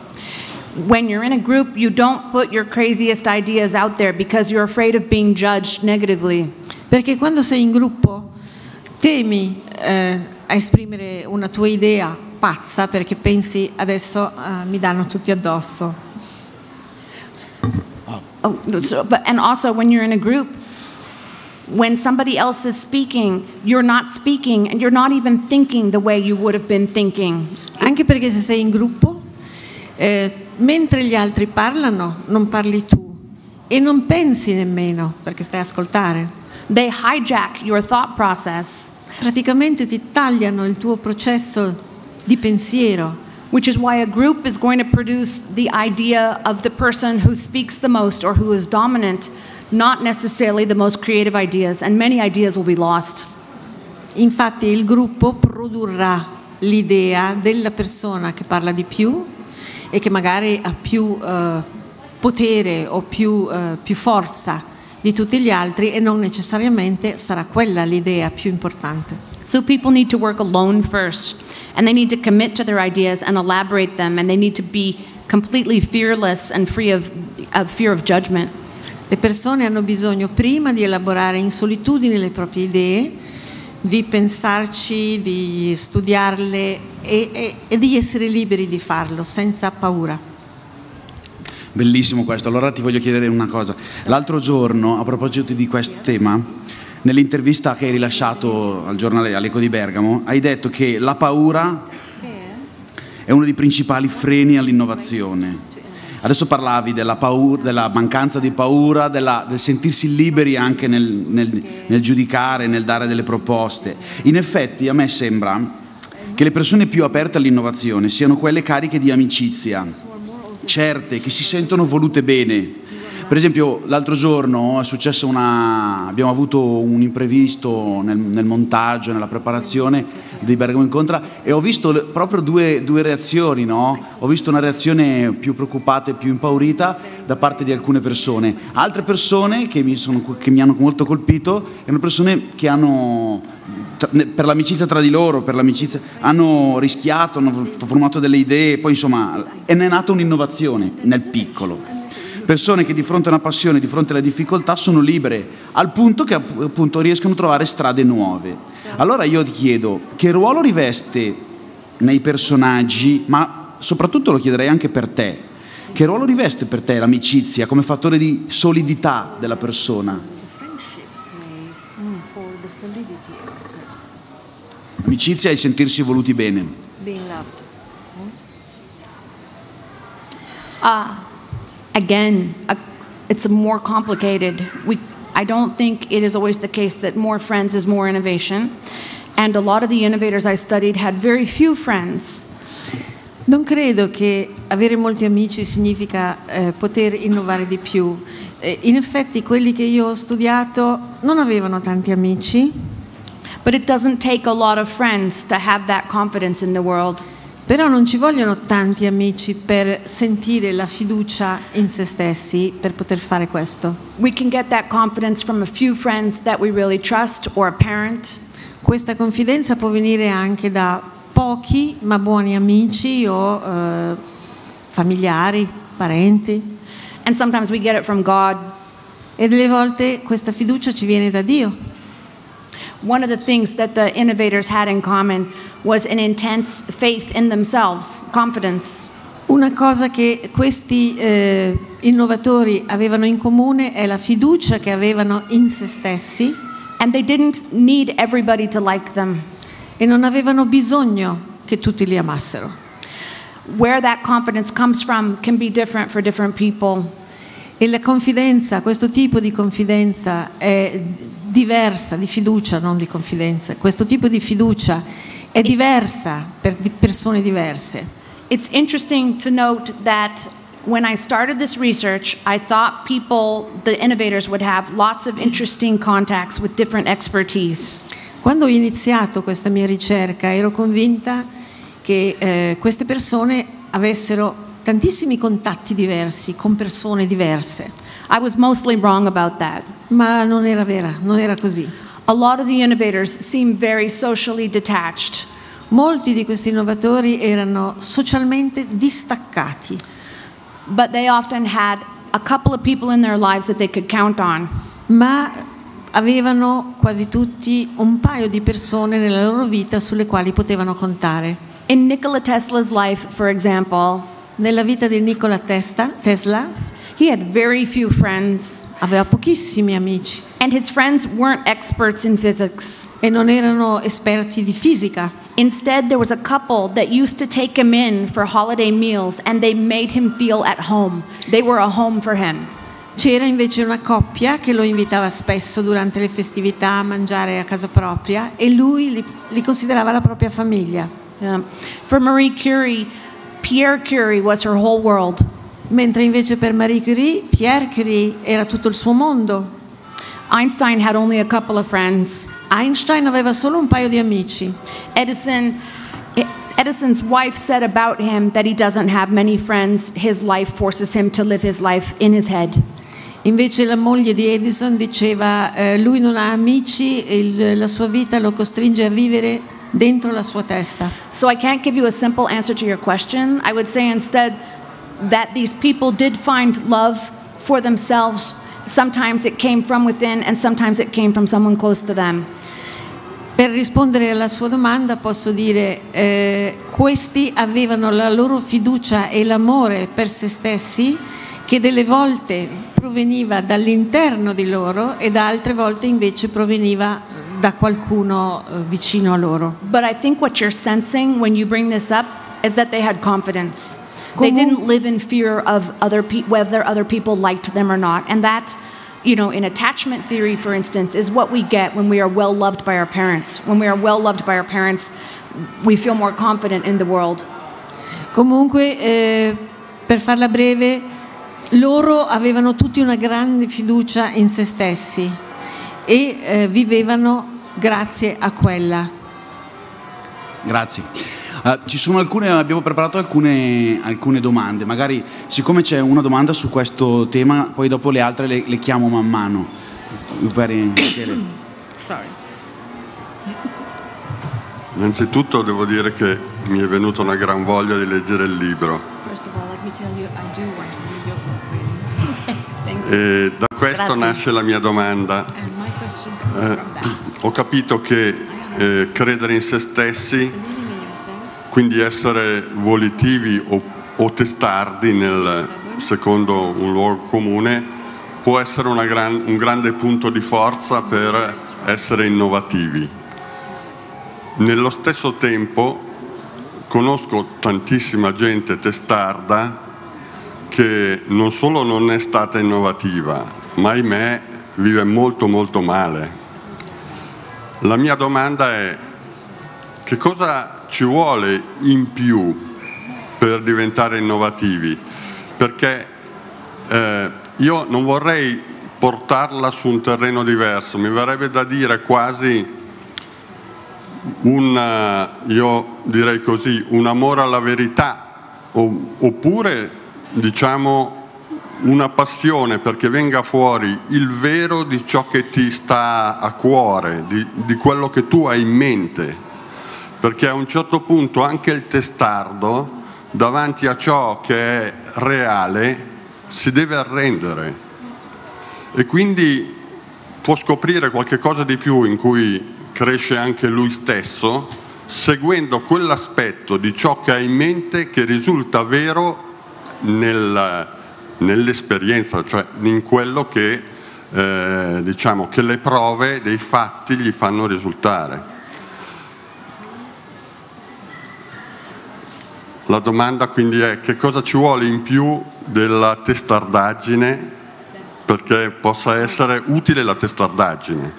S4: When you're in a group, you don't put your craziest ideas out there because you're afraid of being judged negatively.
S3: Perché quando sei in gruppo temi eh, a esprimere una tua idea pazza perché pensi adesso uh, mi danno tutti addosso.
S4: Oh, so, but, and also when you're in a group, When somebody else is speaking, you're not speaking and you're not even thinking the way you would have been thinking.
S3: Anche perché se sei in gruppo, eh, mentre gli altri parlano, non parli tu e non pensi nemmeno perché stai a ascoltare.
S4: They hijack your thought process.
S3: Praticamente ti tagliano il tuo processo di pensiero.
S4: Which is why a group is going to produce the idea of the person who speaks the most or who is dominant, not necessarily the most creative ideas, and many ideas will be lost.
S3: Infatti il gruppo produrrà l'idea della persona che parla di più e che magari ha più uh, potere o più, uh, più forza di tutti gli altri, e non necessariamente sarà quella l'idea più importante.
S4: So people need to work alone first, and they need to commit to their ideas and elaborate them, and they need to be completely fearless and free of, of fear of judgment.
S3: Le persone hanno bisogno prima di elaborare in solitudine le proprie idee, di pensarci, di studiarle e, e, e di essere liberi di farlo senza paura.
S1: Bellissimo questo. Allora ti voglio chiedere una cosa. L'altro giorno, a proposito di questo tema, nell'intervista che hai rilasciato al giornale all'Eco di Bergamo, hai detto che la paura è uno dei principali freni all'innovazione. Adesso parlavi della paura, della mancanza di paura, della, del sentirsi liberi anche nel, nel, nel giudicare, nel dare delle proposte. In effetti a me sembra che le persone più aperte all'innovazione siano quelle cariche di amicizia, certe, che si sentono volute bene. Per esempio l'altro giorno è successo una, abbiamo avuto un imprevisto nel, nel montaggio, nella preparazione di Bergamo Incontra, e ho visto le, proprio due, due reazioni, no? Ho visto una reazione più preoccupata e più impaurita da parte di alcune persone. Altre persone che mi, sono, che mi hanno molto colpito erano persone che hanno, per l'amicizia tra di loro, per l'amicizia, hanno rischiato, hanno formato delle idee, poi insomma e ne è nata un'innovazione nel piccolo. Persone che di fronte a una passione, di fronte alle difficoltà sono libere, al punto che appunto riescono a trovare strade nuove. Allora io ti chiedo, che ruolo riveste nei personaggi, ma soprattutto lo chiederei anche per te, che ruolo riveste per te l'amicizia come fattore di solidità della persona? Amicizia e sentirsi voluti bene.
S4: Ah. Again, uh, it's more complicated. We, I don't think it is always the case that more friends is more innovation. And a lot of the innovators I studied had very few friends.
S3: Non credo che avere molti amici significa eh, poter innovare di più. Eh, in effetti quelli che io ho studiato non avevano tanti amici.
S4: But it doesn't take a lot of friends to have that confidence in the world.
S3: Però non ci vogliono tanti amici per sentire la fiducia in se stessi per poter fare questo.
S4: We can get that confidence from a few friends that we really trust or a parent.
S3: Questa confidenza può venire anche da pochi ma buoni amici o eh, familiari, parenti.
S4: And sometimes we get it from God.
S3: E delle volte questa fiducia ci viene da Dio.
S4: One of the things that the innovators had in common was an intense faith in themselves, confidence.
S3: Una cosa che questi eh, innovatori avevano in comune è la fiducia che avevano in se stessi.
S4: And they didn't need everybody to like them.
S3: E non avevano bisogno che tutti li amassero.
S4: Where that confidence comes from can be different for different people.
S3: E la confidenza, questo tipo di confidenza è diversa, di fiducia, non di confidenza. Questo tipo di fiducia è diversa per persone diverse.
S4: It's interesting to note that when I started this research, I thought people, the innovators, would have lots of interesting contacts with different expertise.
S3: Quando ho iniziato questa mia ricerca ero convinta che eh, queste persone avessero tantissimi contatti diversi con persone diverse.
S4: I was mostly wrong about that.
S3: Ma non era vera, non era così.
S4: A lot of the innovators seem very socially detached.
S3: Molti di questi innovatori erano socialmente distaccati.
S4: But they often had a couple of people in their lives that they could count on.
S3: Ma avevano quasi tutti un paio di persone nella loro vita sulle quali potevano contare.
S4: In Nikola Tesla's life, for example,
S3: nella vita di Nikola Tesla,
S4: he had very few friends.
S3: Aveva pochissimi amici.
S4: And And his friends weren't experts in physics.
S3: e non erano esperti di fisica.
S4: Instead, there was a couple that used to take him in for holiday meals, and they made him feel at home. They were a home for him.
S3: C'era invece una coppia che lo invitava spesso durante le festività a mangiare a casa propria e lui li, li considerava la propria famiglia.
S4: Yeah. For Marie Curie, Pierre Curie was her whole world.
S3: Mentre invece per Marie Curie, Pierre Curie era tutto il suo mondo.
S4: Einstein had only a couple of friends.
S3: Einstein aveva solo un paio di amici.
S4: Edison, Edison's wife said about him that he doesn't have many friends. His life forces him to live his life in his head.
S3: Invece la moglie di Edison diceva eh, lui non ha amici e il, la sua vita lo costringe a vivere dentro la sua testa.
S4: So I can't give you a simple answer to your question. I would say instead that these people did find love for themselves. Sometimes it came from within and sometimes it came from someone close to them.
S3: Per rispondere alla sua domanda posso dire eh, questi avevano la loro fiducia e l'amore per se stessi che delle volte proveniva dall'interno di loro e da altre volte invece proveniva da qualcuno eh, vicino a loro.
S4: But I think what you're sensing when you bring this up is that they had confidence. They
S3: Comun-
S4: didn't live in fear of other pe- whether other people liked them or not. And that, you know, in attachment theory, for instance, is what we get when we are well loved by our parents. When we are well loved by our parents, we feel more confident in the world.
S3: Comunque, eh, per farla breve, loro avevano tutti una grande fiducia in se stessi e eh, vivevano grazie a quella.
S1: Grazie. Uh, ci sono alcune, abbiamo preparato alcune, alcune domande, magari siccome c'è una domanda su questo tema, poi dopo le altre le, le chiamo man mano. Very,
S3: Sorry.
S5: Innanzitutto devo dire che mi è venuta una gran voglia di leggere il libro.
S3: First of all, let me tell you, I do want to read your book, really.
S5: E da questo
S4: Grazie.
S5: nasce la mia domanda.
S3: And my question comes
S5: Eh,
S3: from that.
S5: ho capito che eh, credere in se stessi,
S3: Believing in yourself,
S5: quindi essere volitivi o, o testardi nel, secondo un luogo comune, può essere una gran, un grande punto di forza per essere innovativi. Nello stesso tempo conosco tantissima gente testarda che non solo non è stata innovativa, ma ahimè vive molto molto male. La mia domanda è: che cosa ci vuole in più per diventare innovativi? Perché eh, io non vorrei portarla su un terreno diverso, mi verrebbe da dire quasi un, io direi così, un amore alla verità, oppure diciamo una passione perché venga fuori il vero di ciò che ti sta a cuore, di, di quello che tu hai in mente, perché a un certo punto anche il testardo davanti a ciò che è reale si deve arrendere e quindi può scoprire qualche cosa di più in cui cresce anche lui stesso, seguendo quell'aspetto di ciò che ha in mente che risulta vero nel, nell'esperienza, cioè in quello che, eh, diciamo, che le prove dei fatti gli fanno risultare. La domanda quindi è: che cosa ci vuole in più della testardaggine perché possa essere utile la testardaggine?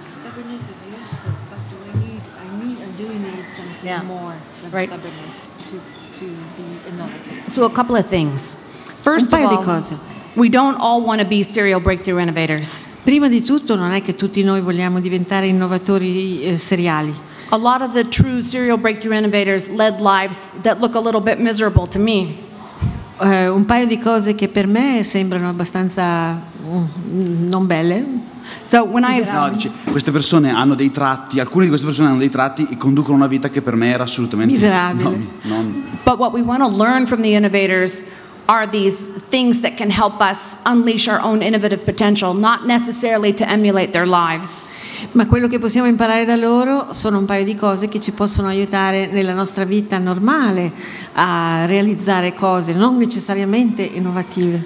S4: Yeah. Right. So a couple of things. First
S3: Un
S4: of
S3: paio di
S4: all,
S3: cose.
S4: we don't all want to be serial breakthrough innovators.
S3: Prima di tutto non è che tutti noi vogliamo diventare innovatori eh, seriali.
S4: A lot of the true serial breakthrough innovators led lives that look a little bit miserable to me.
S3: Eh, un paio di cose che per me sembrano abbastanza mm, non belle.
S4: So when I have
S1: No, dice, queste persone hanno dei tratti, alcune di queste persone hanno dei tratti e conducono una vita che per me era assolutamente
S3: Miserabile.
S1: no, non-
S4: But what we want to learn from the innovators are these things that can help us unleash our own innovative potential, not necessarily to emulate their lives.
S3: Ma quello che possiamo imparare da loro sono un paio di cose che ci possono aiutare nella nostra vita normale a realizzare cose non necessariamente innovative.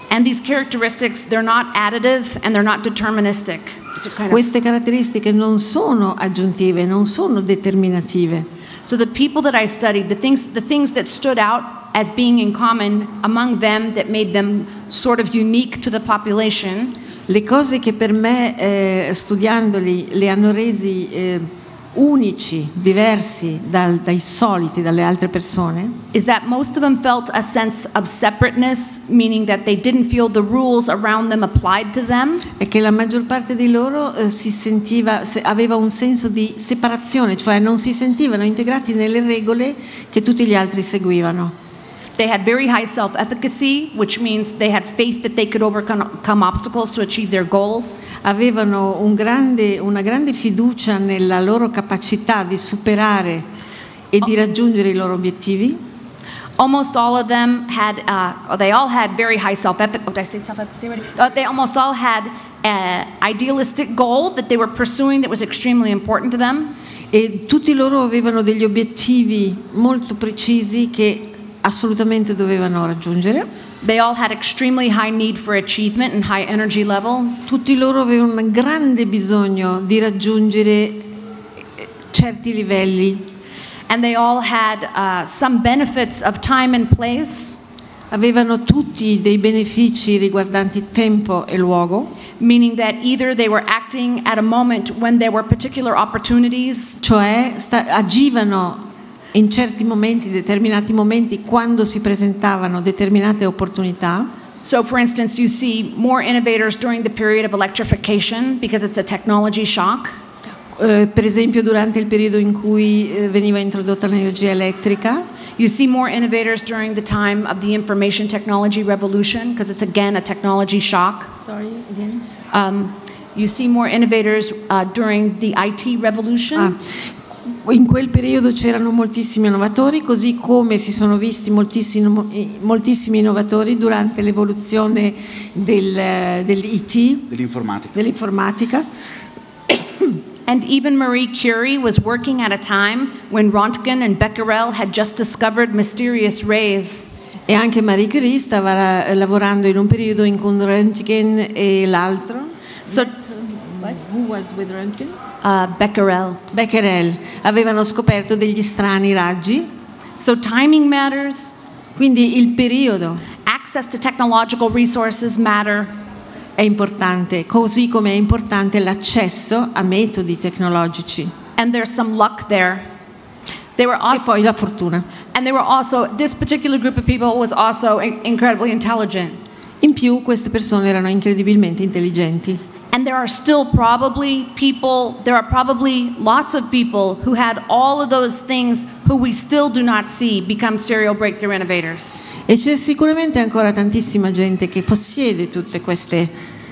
S4: And these characteristics, they're not additive and they're not deterministic. So kind of,
S3: Queste caratteristiche non sono aggiuntive, non sono determinative.
S4: so the people that I studied, the things, the things that stood out as being in common among them that made them sort of unique to the population,
S3: Le cose che per me, eh, studiandoli, le hanno resi eh, unici, diversi dal- dai soliti, dalle altre persone,
S4: is that most of them felt a sense of separateness, meaning that they didn't feel the rules around them applied to them.
S3: è che la maggior parte di loro eh, si sentiva, se- aveva un senso di separazione, cioè non si sentivano integrati nelle regole che tutti gli altri seguivano.
S4: They had very high self-efficacy, which means they had faith that they could overcome come obstacles to achieve their goals.
S3: Avevano un grande- una grande fiducia nella loro capacità di superare e di raggiungere i loro obiettivi.
S4: Almost all of them had, uh, or they all had very high self-efficacy. Oh, did I say self-efficacy already? Uh, they almost all had an idealistic goal that they were pursuing that was extremely important to them.
S3: E tutti loro avevano degli obiettivi molto precisi che assolutamente dovevano raggiungere.
S4: They all had extremely high need for achievement and high energy levels.
S3: Tutti loro avevano un grande bisogno di raggiungere eh, certi livelli.
S4: And they all had uh, some benefits of time and place,
S3: Avevano tutti dei benefici riguardanti tempo e luogo,
S4: meaning that either they were acting at a moment when there were particular opportunities,
S3: cioè sta- agivano in certi momenti, determinati momenti, quando si presentavano determinate opportunità.
S4: so for instance you see more innovators during the period of electrification because it's a technology shock.
S3: Eh, per esempio durante il periodo in cui eh, veniva introdotta l'energia elettrica.
S4: You see more innovators during the time of the information technology revolution because it's again a technology shock.
S3: Sorry, again?
S4: Um, you see more innovators uh, during the I T revolution.
S3: Ah, in quel periodo c'erano moltissimi innovatori, così come si sono visti moltissimi, moltissimi innovatori durante l'evoluzione del, dell'I T,
S1: dell'informatica.
S3: dell'informatica.
S4: And even Marie Curie was working at a time when Röntgen and Becquerel had just discovered mysterious rays.
S3: E anche Marie Curie stava la- lavorando in un periodo in cui Röntgen e l'altro.
S4: So,
S3: Who was with Röntgen?
S4: uh, Becquerel.
S3: Becquerel avevano scoperto degli strani raggi,
S4: So timing matters,
S3: quindi il periodo
S4: access to technological resources matter,
S3: è importante, così come è importante l'accesso a metodi tecnologici
S4: and there's some luck there. They were
S3: e
S4: also,
S3: poi la fortuna.
S4: and they were also, this particular group of people was also in- incredibly intelligent.
S3: In più queste persone erano incredibilmente intelligenti.
S4: And there are still probably people, there are probably lots of people who had all of those things who we still do not see become serial breakthrough innovators.
S3: E c'è sicuramente ancora tantissima gente che possiede tutte queste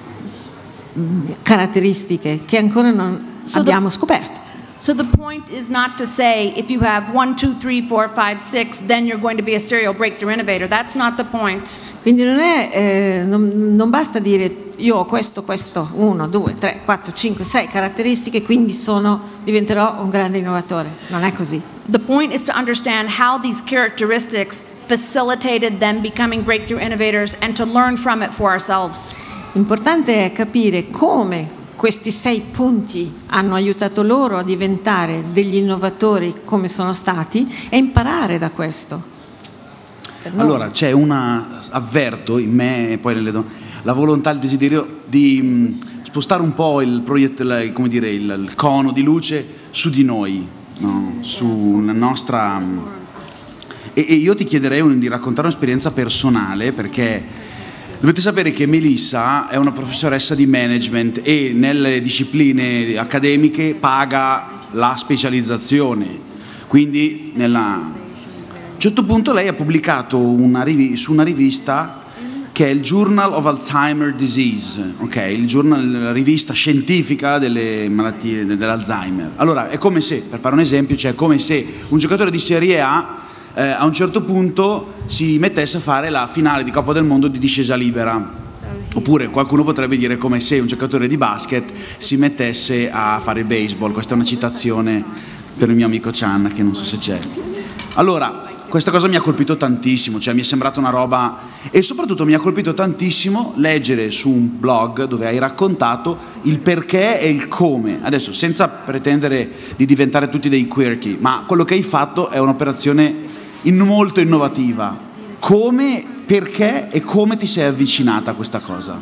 S3: mm, caratteristiche che ancora non
S4: So the-
S3: abbiamo scoperto.
S4: So the point is not to say if you have one, two, three, four, five, six, then you're going to be a serial breakthrough innovator. That's not the point.
S3: Quindi non, è, eh, non, non basta dire io ho questo, questo, uno, due, tre, quattro, cinque, sei caratteristiche, quindi sono, diventerò un grande innovatore. Non è così.
S4: The point is to understand how these characteristics facilitated them becoming breakthrough innovators and to learn from it for ourselves.
S3: L'importante è capire come questi sei punti hanno aiutato loro a diventare degli innovatori come sono stati e imparare da questo.
S1: Allora c'è una, avverto in me e poi nelle donne, la volontà, il desiderio di mh, spostare un po' il proietto, il- come dire, il, il cono di luce su di noi, no? Sulla nostra. mh. E, e io ti chiederei un- di raccontare un'esperienza personale, perché dovete sapere che Melissa è una professoressa di management e nelle discipline accademiche paga la specializzazione. Quindi nella... a un certo punto lei ha pubblicato una rivi- su una rivista che è il Journal of Alzheimer Disease, ok? Il giornal- la rivista scientifica delle malattie dell'Alzheimer. Allora è come se, per fare un esempio, cioè è come se un giocatore di Serie A eh, a un certo punto si mettesse a fare la finale di Coppa del Mondo di discesa libera. Oppure qualcuno potrebbe dire come se un giocatore di basket si mettesse a fare baseball. Questa è una citazione per il mio amico Chan, che non so se c'è. Allora, questa cosa mi ha colpito tantissimo, cioè mi è sembrata una roba, e soprattutto mi ha colpito tantissimo leggere su un blog dove hai raccontato il perché e il come, adesso senza pretendere di diventare tutti dei quirky, ma quello che hai fatto è un'operazione in molto innovativa. Come, perché e come ti sei avvicinata a questa cosa?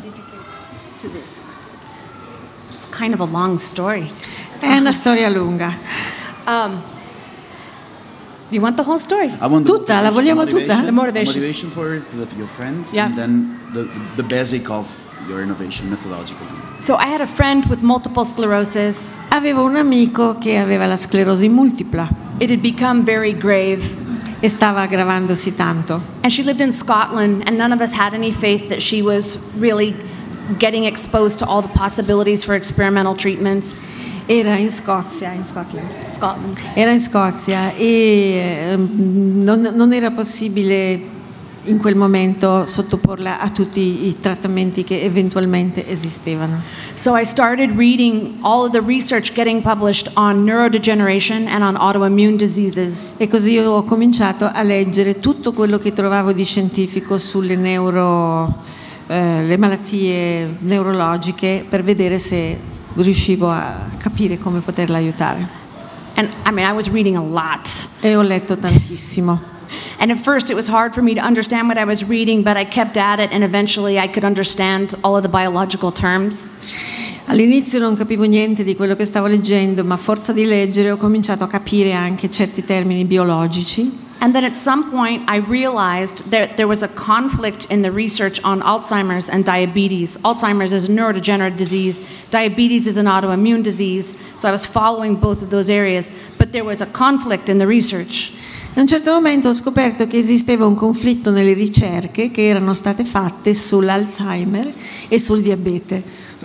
S4: It's kind of a long story.
S3: È una storia lunga.
S4: Um, you want the whole story?
S1: I want the
S3: Tutta, la vogliamo tutta?
S4: The motivation.
S1: motivation for it, with your friends,
S4: Yeah.
S1: and then the, the basic of your innovation methodologically.
S4: So I had a friend with multiple sclerosis.
S3: Avevo un amico che aveva la sclerosi multipla
S4: It had become very grave.
S3: e stava aggravandosi tanto.
S4: And she lived in Scotland, and none of us had any faith that she was really getting exposed to all the possibilities for experimental treatments.
S3: Era in Scozia, in Scotland.
S4: Scotland.
S3: Era in Scozia e ehm, non, non era possibile in quel momento sottoporla a tutti i trattamenti che eventualmente esistevano.
S4: So I started reading all of the research getting published on neurodegeneration and on autoimmune diseases.
S3: E così ho cominciato a leggere tutto quello che trovavo di scientifico sulle neuro, eh, le malattie neurologiche per vedere se riuscivo a capire come poterla aiutare.
S4: And I mean, I was reading a lot.
S3: E ho letto tantissimo.
S4: And at first it was hard for me to understand what I was reading, but I kept at it and eventually I could understand all of the biological terms.
S3: All'inizio non capivo niente di quello che stavo leggendo, ma a forza di leggere ho cominciato a capire anche certi termini biologici.
S4: And then at some point I realized that there was a conflict in the research on Alzheimer's and diabetes. Alzheimer's is a neurodegenerative disease, diabetes is an autoimmune disease, so I was following both of those areas, but there was a conflict in the research.
S3: A un certo momento ho scoperto che esisteva un conflitto nelle ricerche che erano state fatte sull'Alzheimer e sul diabete.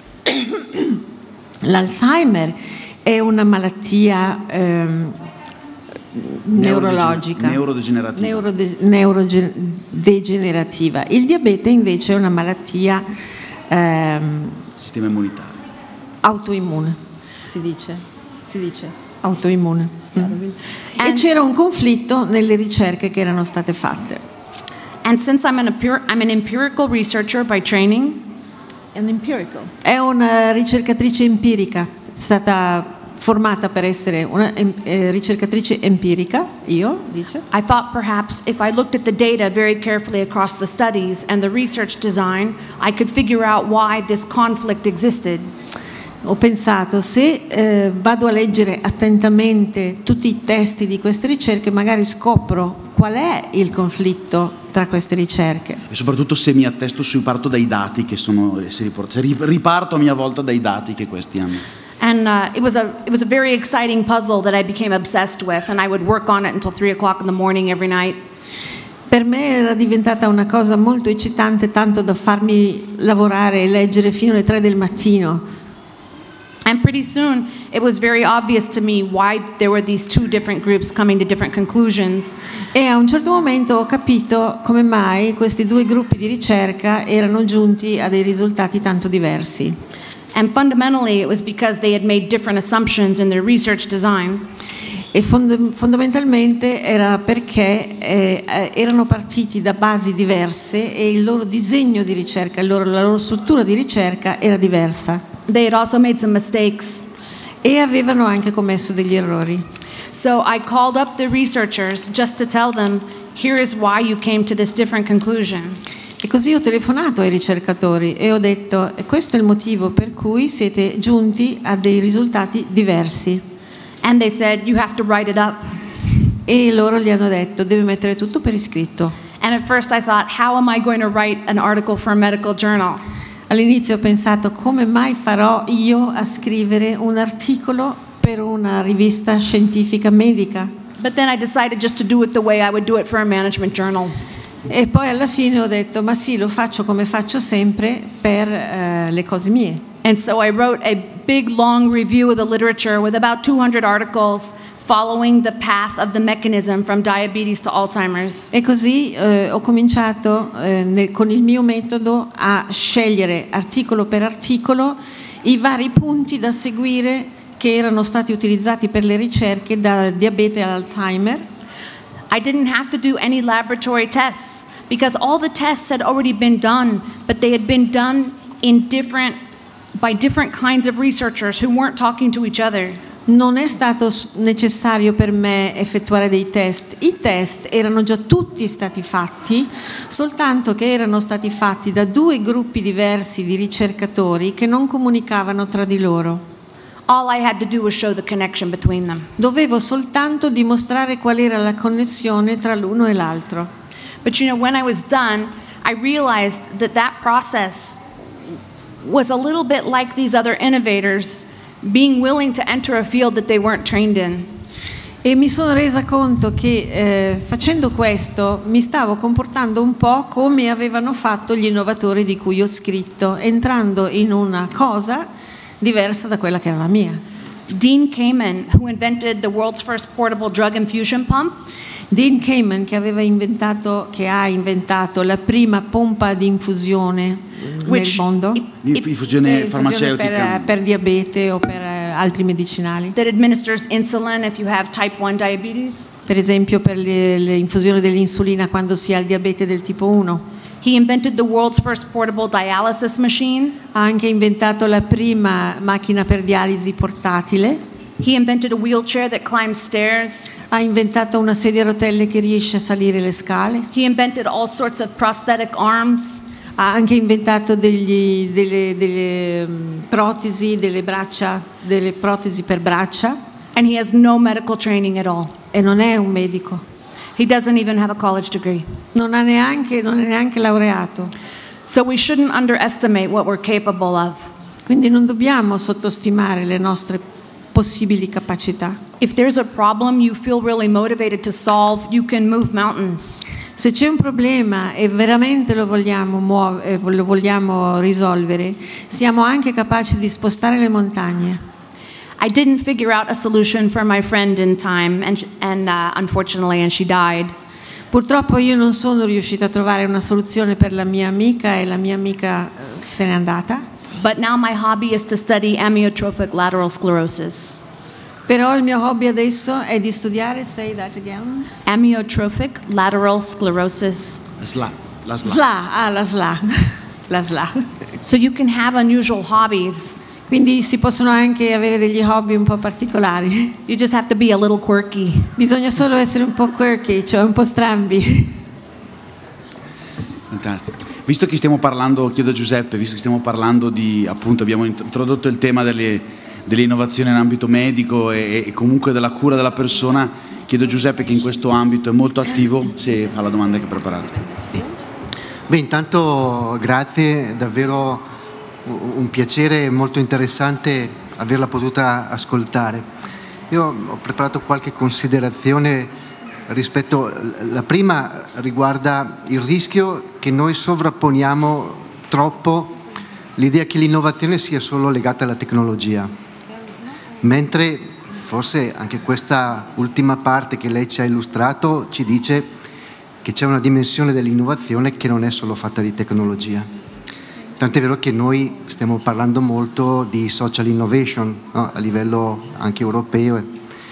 S3: L'Alzheimer è una malattia ehm, neurologica,
S1: neurodegenerativa.
S3: neurode- neurodegenerativa. Il diabete invece è una malattia ehm,
S1: Sistema immunitario.
S3: autoimmune, si dice, si dice autoimmune. Mm. E
S4: And-
S3: c'era un conflitto nelle ricerche che erano state fatte.
S4: And since I'm an, empir- I'm an empirical researcher by training,
S3: È una ricercatrice empirica, è stata formata per essere una eh, ricercatrice empirica, io, dice.
S4: I thought perhaps if I looked at the data very carefully across the studies and the research design, I could figure out why this conflict existed.
S3: Ho pensato, se eh, vado a leggere attentamente tutti i testi di queste ricerche, magari scopro qual è il conflitto tra queste ricerche.
S1: E soprattutto se mi attesto sui parto dai dati che sono, se riporto, se riparto a mia volta dai dati che questi hanno.
S4: And uh, it was a it was a very exciting puzzle that I became obsessed with, and I would work on it until three o'clock in the morning every night.
S3: Per me era diventata una cosa molto eccitante, tanto da farmi lavorare e leggere fino alle tre del mattino.
S4: And pretty soon, it was very obvious to me why there were these two different groups coming to different conclusions.
S3: E a un certo momento ho capito come mai questi due gruppi di ricerca erano giunti a dei risultati tanto diversi.
S4: And fundamentally, it was because they had made different assumptions in their research design.
S3: E fond- fondamentalmente era perché eh, erano partiti da basi diverse e il loro disegno di ricerca, il loro, la loro struttura di ricerca era diversa.
S4: They had also made some mistakes.
S3: E avevano anche commesso degli errori.
S4: So I called up the researchers just to tell them, here is why you came to this different conclusion.
S3: E così ho telefonato ai ricercatori e ho detto, e questo è il motivo per cui siete giunti a dei risultati diversi.
S4: And they said, you have to write it up.
S3: E loro gli hanno detto, devi mettere tutto per iscritto.
S4: And at first I thought, how am I going to write an article for a medical journal?
S3: All'inizio ho pensato, come mai farò io a scrivere un articolo per una rivista scientifica medica?
S4: But then I decided just to do it the way I would do it for a management journal.
S3: E poi alla fine ho detto, ma sì, lo faccio come faccio sempre per eh, le cose mie.
S4: And so I wrote a big long review of the literature with about two hundred articles following the path of the mechanism from diabetes to Alzheimer's.
S3: E così eh, ho cominciato eh, nel, con il mio metodo a scegliere articolo per articolo i vari punti da seguire che erano stati utilizzati per le ricerche da diabete all'Alzheimer.
S4: I didn't have to do any laboratory tests because all the tests had already been done, but they had been done in different, by different kinds of researchers who weren't talking to each other.
S3: Non è stato necessario per me effettuare dei test. I test erano già tutti stati fatti, soltanto che erano stati fatti da due gruppi diversi di ricercatori che non comunicavano tra di loro.
S4: All I had to do was show the connection between them.
S3: Dovevo soltanto dimostrare qual era la connessione tra l'uno e l'altro.
S4: But you know, when I was done, I realized that that process was a little bit like these other innovators being willing to enter a field that they weren't trained in.
S3: E mi sono resa conto che eh, facendo questo mi stavo comportando un po' come avevano fatto gli innovatori di cui ho scritto, entrando in una cosa diversa da quella che era la mia.
S4: Dean Kamen, who invented the world's first portable drug infusion pump,
S3: Dean Kamen, che aveva inventato, che ha inventato la prima pompa di infusione
S4: which,
S3: nel mondo,
S1: Di infusione farmaceutica,
S3: per, per diabete o per eh, altri medicinali,
S4: that administers insulin if you have type one diabetes.
S3: per esempio per le, le infusioni dell'insulina quando si ha il diabete del tipo uno.
S4: He invented the world's first portable dialysis machine.
S3: Ha anche inventato la prima macchina per dialisi portatile.
S4: He invented a wheelchair that climbs stairs.
S3: Ha inventato una sedia a rotelle che riesce a salire le scale.
S4: He invented all sorts of prosthetic arms.
S3: Ha anche inventato degli, delle, delle um, protesi, delle braccia, delle protesi per braccia.
S4: And he has no medical training at all.
S3: E non è un medico.
S4: He doesn't even have a college degree.
S3: Non ha neanche, non è neanche laureato.
S4: So we shouldn't underestimate what we're capable of.
S3: Quindi non dobbiamo sottostimare le nostre possibili capacità.
S4: If there's a problem you feel really motivated to solve, you can move mountains.
S3: Se c'è un problema e veramente lo vogliamo, muove, lo vogliamo risolvere, siamo anche capaci di spostare le montagne.
S4: I didn't figure out a solution for my friend in time, and, and uh, unfortunately, and she died.
S3: Purtroppo io non sono riuscita a trovare una soluzione per la mia amica e la mia amica se n'è andata.
S4: But now my hobby is to study amyotrophic lateral sclerosis.
S3: Però il mio hobby adesso è di studiare, say that again.
S4: Amyotrophic lateral sclerosis.
S1: La S L A. La S L A.
S3: S L A, ah la S L A. La S L A.
S4: So you can have unusual hobbies.
S3: Quindi si possono anche avere degli hobby un po' particolari.
S4: You just have to be a little quirky.
S3: Bisogna solo essere un po' quirky, cioè un po' strambi.
S1: Fantastico. Visto che stiamo parlando, chiedo a Giuseppe, visto che stiamo parlando di, appunto, abbiamo introdotto il tema delle, delle innovazioni in ambito medico e, e comunque della cura della persona, chiedo a Giuseppe, che in questo ambito è molto attivo, se fa la domanda che ha preparato.
S6: Beh, intanto grazie, davvero un piacere molto interessante averla potuta ascoltare. Io ho preparato qualche considerazione rispetto, la prima riguarda il rischio che noi sovrapponiamo troppo l'idea che l'innovazione sia solo legata alla tecnologia, mentre forse anche questa ultima parte che lei ci ha illustrato ci dice che c'è una dimensione dell'innovazione che non è solo fatta di tecnologia. Tant'è vero che noi stiamo parlando molto di social innovation, no? A livello anche europeo.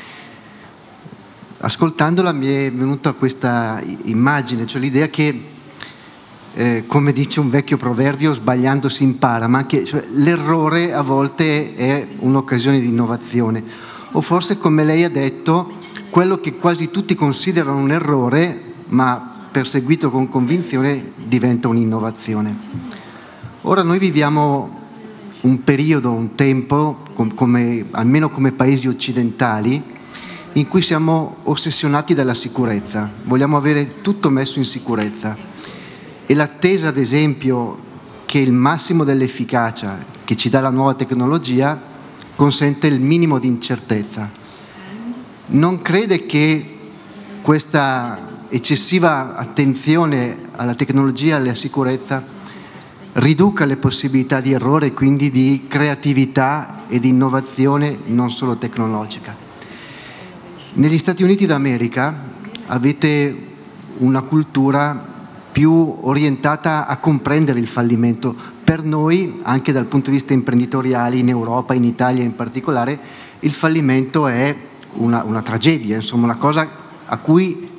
S6: Ascoltandola mi è venuta questa immagine, cioè l'idea che, eh, come dice un vecchio proverbio, sbagliando si impara, ma anche cioè, l'errore a volte è un'occasione di innovazione. O forse, come lei ha detto, quello che quasi tutti considerano un errore, ma perseguito con convinzione, diventa un'innovazione. Ora noi viviamo un periodo, un tempo, come, almeno come paesi occidentali, in cui siamo ossessionati dalla sicurezza, vogliamo avere tutto messo in sicurezza e l'attesa, ad esempio, che il massimo dell'efficacia che ci dà la nuova tecnologia consente il minimo di incertezza. Non crede che questa eccessiva attenzione alla tecnologia e alla sicurezza riduca le possibilità di errore e quindi di creatività e di innovazione non solo tecnologica? Negli Stati Uniti d'America avete una cultura più orientata a comprendere il fallimento. Per noi, anche dal punto di vista imprenditoriale, in Europa, in Italia in particolare, il fallimento è una, una tragedia, insomma una cosa a cui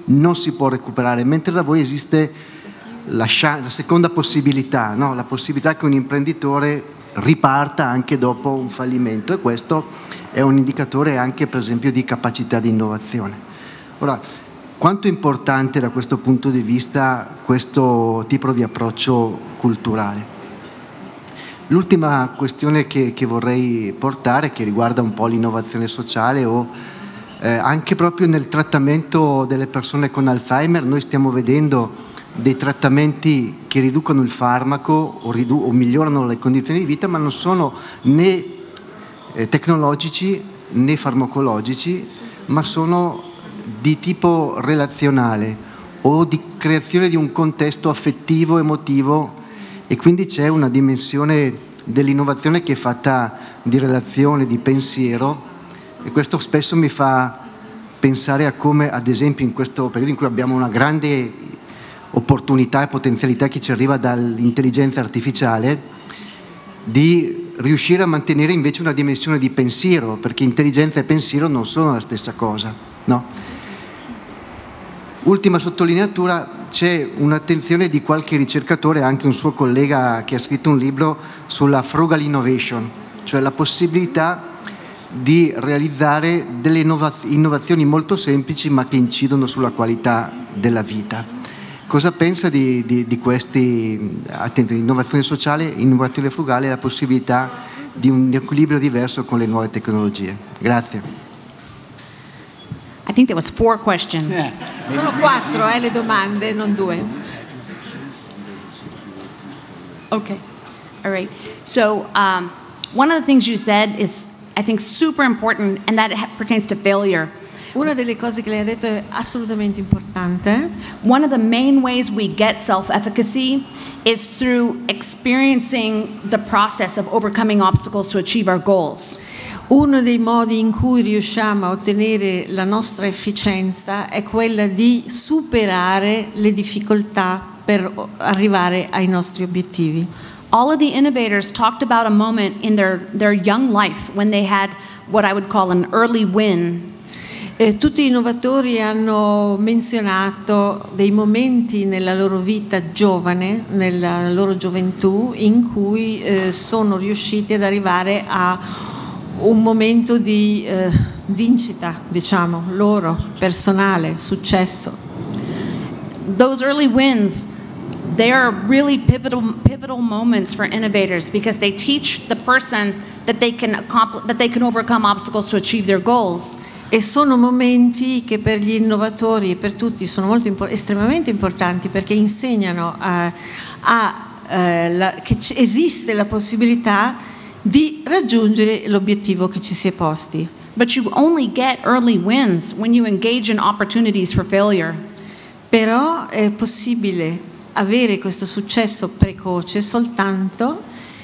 S6: non si può recuperare, mentre da voi esiste la, la seconda possibilità, no? La possibilità che un imprenditore riparta anche dopo un fallimento, e questo è un indicatore anche per esempio di capacità di innovazione. Ora, quanto è importante da questo punto di vista questo tipo di approccio culturale? L'ultima questione che, che vorrei portare, che riguarda un po' l'innovazione sociale o eh, anche proprio nel trattamento delle persone con Alzheimer, noi stiamo vedendo dei trattamenti che riducono il farmaco o, ridu- o migliorano le condizioni di vita, ma non sono né eh, tecnologici né farmacologici, ma sono di tipo relazionale o di creazione di un contesto affettivo, emotivo, e quindi c'è una dimensione dell'innovazione che è fatta di relazione, di pensiero, e questo spesso mi fa pensare a come, ad esempio, in questo periodo in cui abbiamo una grande opportunità e potenzialità che ci arriva dall'intelligenza artificiale, di riuscire a mantenere invece una dimensione di pensiero, perché intelligenza e pensiero non sono la stessa cosa, no? Ultima sottolineatura, c'è un'attenzione di qualche ricercatore, anche un suo collega che ha scritto un libro sulla frugal innovation, cioè la possibilità di realizzare delle innovazioni molto semplici ma che incidono sulla qualità della vita. Cosa pensa di, di, di questi, attenti, innovazione sociale, innovazione frugale e la possibilità di un equilibrio diverso con le nuove tecnologie? Grazie.
S4: I think there was four questions.
S3: Yeah. Sono quattro eh, le domande, non due.
S4: Okay, all right. So um, one of the things you said is, I think, super important, and that pertains to failure.
S3: Una delle cose che lei ha detto è assolutamente importante.
S4: One of the main ways we get self-efficacy is through experiencing the process of overcoming obstacles to achieve our goals.
S3: Uno dei modi in cui riusciamo a ottenere la nostra efficienza è quella di superare le difficoltà per arrivare ai nostri obiettivi.
S4: All of the innovators talked about a moment in their, their young life when they had what I would call an early win.
S3: Eh, tutti gli innovatori hanno menzionato dei momenti nella loro vita giovane, nella loro gioventù, in cui eh, sono riusciti ad arrivare a un momento di eh, vincita, diciamo, loro, personale, successo.
S4: Those early wins, they are really pivotal, pivotal moments for innovators because they teach the person that they can accomplish, that they can overcome obstacles to achieve their goals.
S3: E sono momenti che per gli innovatori e per tutti sono molto impo- estremamente importanti, perché insegnano a, a, eh, la, che c- esiste la possibilità di raggiungere l'obiettivo che ci si è posti.
S4: But you only get early wins when you engage in opportunities for failure.
S3: Però è possibile avere questo successo precoce soltanto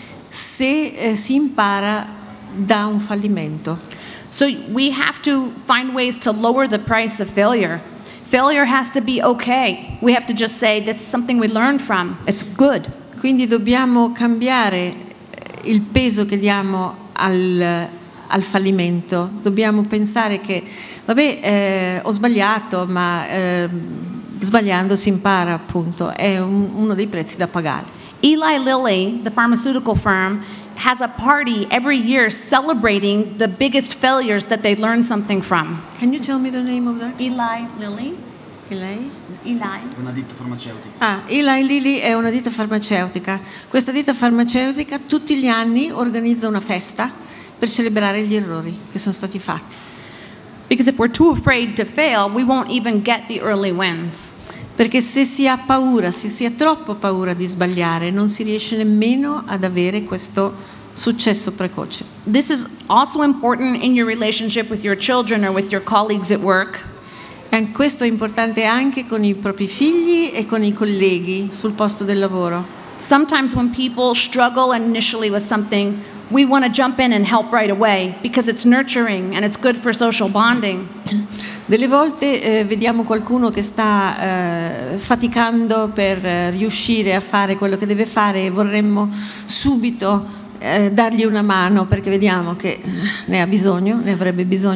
S3: se eh, si impara da un fallimento.
S4: So we have to find ways to lower the price of failure. Failure has to be okay. We have to just say that's something we learned from. It's good.
S3: Quindi dobbiamo cambiare il peso che diamo al, al fallimento. Dobbiamo pensare che, vabbè, eh, ho sbagliato, ma eh, sbagliando si impara, appunto. È un, uno dei prezzi da pagare.
S4: Eli Lilly, the pharmaceutical firm, has a party every year celebrating the biggest failures that they learned something from.
S3: Can you tell me the name of that?
S4: Eli Lilly?
S3: Eli?
S4: Eli.
S1: Una ditta farmaceutica.
S3: Ah, Eli Lilly è una ditta farmaceutica. Questa ditta farmaceutica tutti gli anni organizza una festa per celebrare gli errori che sono stati fatti.
S4: Because if we're too afraid to fail, we won't even get the early wins.
S3: Perché se si ha paura, se si ha troppo paura di sbagliare, non si riesce nemmeno ad avere questo successo precoce.
S4: This is also important in your relationship with your children or with your colleagues at work.
S3: E questo è importante anche con i propri figli e con i colleghi sul posto del lavoro.
S4: Sometimes when people struggle initially with something, we want to jump in and help right away because it's nurturing and it's good for social bonding.
S3: Delle volte eh, vediamo qualcuno che sta eh, faticando per eh, riuscire a fare quello che deve fare e vorremmo subito eh, dargli una mano perché vediamo che ne ha bisogno, ne avrebbe bisogno.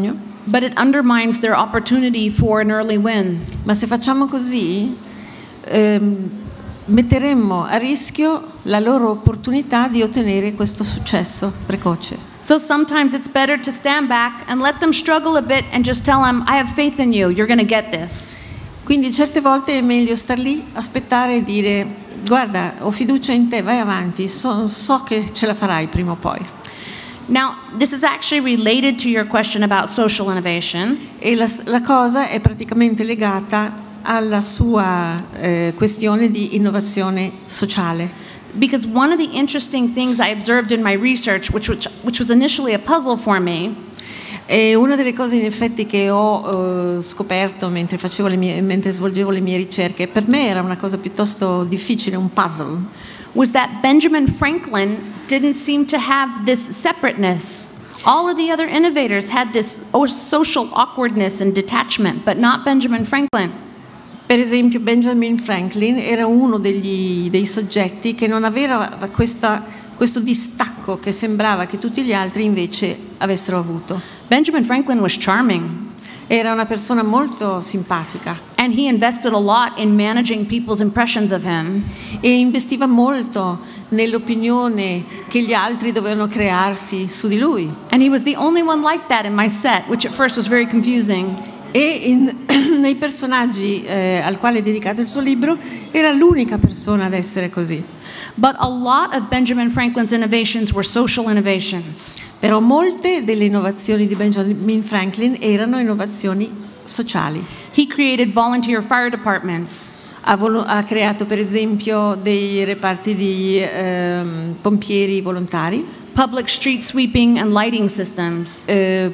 S4: but it undermines their opportunity for an early win.
S3: Ma se facciamo così, ehm, metteremmo a rischio la loro opportunità di ottenere questo successo precoce.
S4: So sometimes it's better to stand back and let them struggle a bit and just tell them, I have faith in you, you're going to get this.
S3: Quindi certe volte è meglio star lì, aspettare e dire, guarda, ho fiducia in te, vai avanti, so, so che ce la farai prima o poi.
S4: Now, this is actually related to your question about social innovation.
S3: E la, la cosa è praticamente legata alla sua eh, questione di innovazione sociale.
S4: Because one of the interesting things I observed in my research, which, which, which was initially a puzzle for me,
S3: e una delle cose in effetti che ho eh, scoperto mentre, facevo le mie, mentre svolgevo le mie ricerche, per me era una cosa piuttosto difficile, un puzzle,
S4: was that Benjamin Franklin didn't seem to have this separateness. All of the other innovators had this social awkwardness and detachment, but not Benjamin Franklin.
S3: Per esempio Benjamin Franklin era uno degli, dei soggetti che non aveva questa, questo distacco che sembrava che tutti gli altri invece avessero avuto.
S4: Benjamin Franklin was charming.
S3: Era una persona molto simpatica.
S4: And he invested a lot in managing people's impressions of him.
S3: E investiva molto nell'opinione che gli altri dovevano crearsi su di lui.
S4: And he was the only one like that in my set, which at first was very confusing.
S3: E in, nei personaggi eh, al quale è dedicato il suo libro era l'unica persona ad essere così.
S4: But a lot of Benjamin Franklin's innovations were social innovations.
S3: Però molte delle innovazioni di Benjamin Franklin erano innovazioni sociali.
S4: He created volunteer fire departments.
S3: Ha, volo- ha creato per esempio dei reparti di ehm, pompieri volontari.
S4: Public street sweeping and lighting systems.
S3: Eh,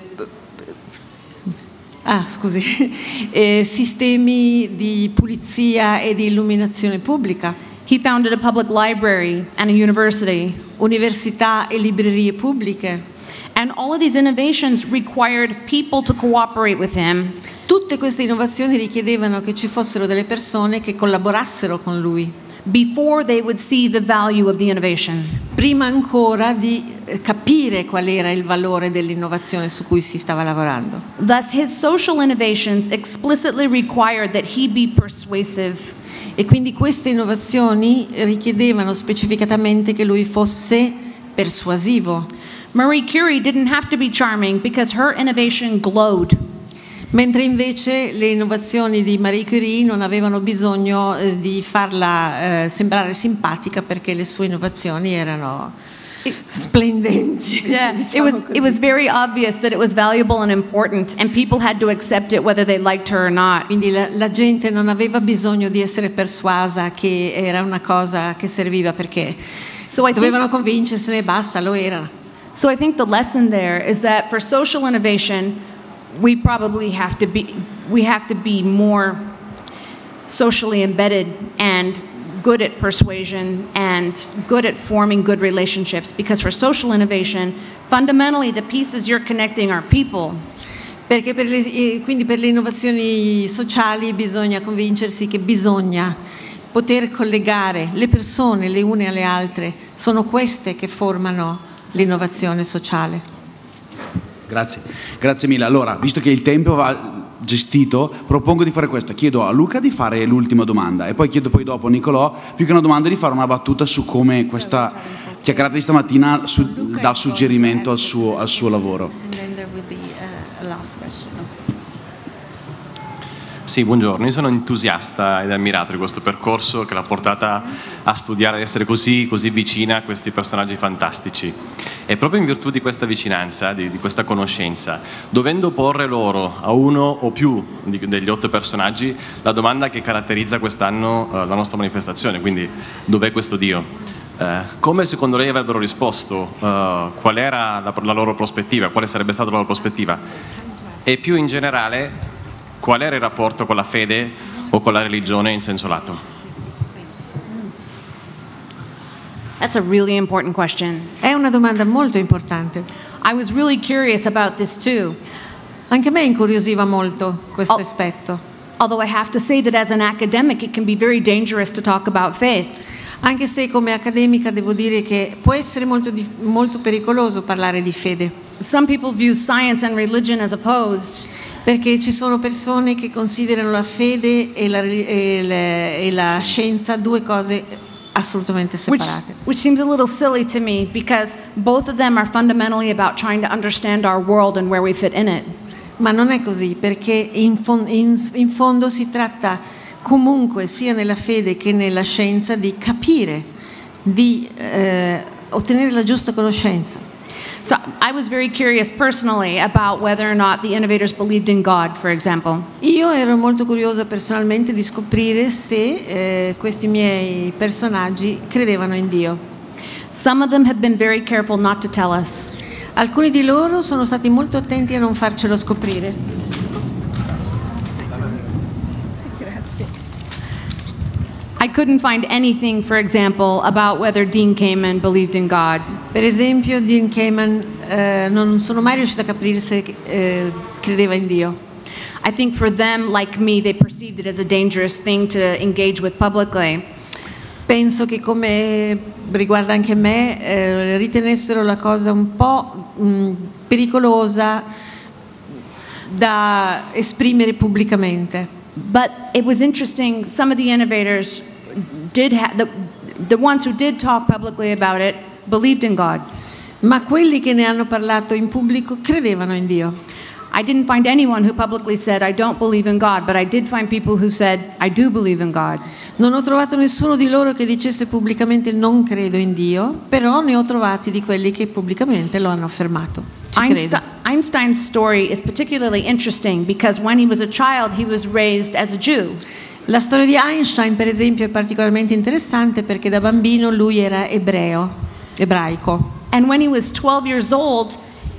S3: Ah, scusi, eh, sistemi di pulizia e di illuminazione pubblica.
S4: He founded a public library and a university.
S3: Università e librerie pubbliche.
S4: And all of these innovations required people to cooperate with him.
S3: Tutte queste innovazioni richiedevano che ci fossero delle persone che collaborassero con lui.
S4: Before they would see the value of the innovation.
S3: Prima ancora di capire qual era il valore dell'innovazione su cui si stava lavorando.
S4: Thus, his social innovations explicitly required that he be persuasive.
S3: E quindi queste innovazioni richiedevano specificatamente che lui fosse persuasivo.
S4: Marie Curie didn't have to be charming because her innovation glowed.
S3: Mentre invece le innovazioni di Marie Curie non avevano bisogno eh, di farla eh, sembrare simpatica perché le sue innovazioni erano splendenti.
S4: Yeah,
S3: diciamo
S4: it was
S3: così.
S4: it was very obvious that it was valuable and important, and people had to accept it whether they liked her or not.
S3: Quindi la, la gente non aveva bisogno di essere persuasa che era una cosa che serviva perché
S4: So I
S3: dovevano
S4: think,
S3: convincersene e basta, lo era.
S4: so I think the lesson there is that for social innovation, we probably have to be we have to be more socially embedded and good at persuasion and good at forming good relationships, because for social innovation, fundamentally the pieces you're connecting are people.
S3: Perché per le, quindi per le innovazioni sociali bisogna convincersi che bisogna poter collegare le persone le une alle altre, sono queste che formano l'innovazione sociale.
S1: Grazie, grazie mille. Allora, visto che il tempo va gestito, propongo di fare questo. Chiedo a Luca di fare l'ultima domanda e poi chiedo poi dopo a Nicolò, più che una domanda, di fare una battuta su come questa chiacchierata di stamattina su, dà suggerimento al suo, al suo lavoro.
S7: Sì, buongiorno, io sono entusiasta ed ammirato di questo percorso che l'ha portata a studiare, ad essere così, così vicina a questi personaggi fantastici. E proprio in virtù di questa vicinanza, di, di questa conoscenza, dovendo porre loro a uno o più di, degli otto personaggi la domanda che caratterizza quest'anno uh, la nostra manifestazione, quindi dov'è questo Dio? Uh, come secondo lei avrebbero risposto? Uh, qual era la, la loro prospettiva? Quale sarebbe stata la loro prospettiva? E più in generale, qual era il rapporto con la fede o con la religione in senso lato?
S4: That's a really important question.
S3: È una domanda molto importante.
S4: I was really curious about this too.
S3: Anche a me incuriosiva molto questo
S4: Oh.
S3: aspetto.
S4: Although I have to say that as an academic, it can be very dangerous to talk about faith.
S3: Anche se come accademica devo dire che può essere molto, di, molto pericoloso parlare di fede.
S4: Some people view science and religion as opposed.
S3: Perché ci sono persone che considerano la fede e la, e la, e la scienza due cose assolutamente separate.
S4: Which, which seems a little silly to me because both of them are fundamentally about trying to understand our world and where we fit in it.
S3: Ma non è così, perché in, fon- in, in fondo si tratta comunque sia nella fede che nella scienza di capire, di eh, ottenere la giusta conoscenza.
S4: So I was very curious personally about whether or not the innovators believed in God, for example.
S3: Io ero molto curiosa personalmente di scoprire se eh, questi miei personaggi credevano in Dio.
S4: Some of them have been very careful not to tell us.
S3: Alcuni di loro sono stati molto attenti a non farcelo scoprire.
S4: I couldn't find anything, for example, about whether Dean Kamen believed in God.
S3: Per esempio, Dean Kamen eh, non sono mai riuscita a capire se eh, credeva in Dio.
S4: I think for them, like me, they perceived it as a dangerous thing to engage with publicly.
S3: Penso che come riguarda anche me, eh, ritenessero la cosa un po' mh, pericolosa da esprimere pubblicamente.
S4: But it was interesting, some of the innovators did have, the, the ones who did talk publicly about it believed in God.
S3: Ma quelli che ne hanno parlato in pubblico credevano in Dio.
S4: I didn't find anyone who publicly said, I don't believe in God, but I did find people who said, I do believe in God.
S3: Non ho trovato nessuno di loro che dicesse pubblicamente non credo in Dio, però ne ho trovati di quelli che pubblicamente lo hanno affermato. Ci credo.
S4: Einstein's story is particularly interesting because when he was a child, he was raised as a Jew.
S3: La storia di Einstein, per esempio, è particolarmente interessante perché da bambino lui era ebreo, ebraico.
S4: And when he was twelve years old,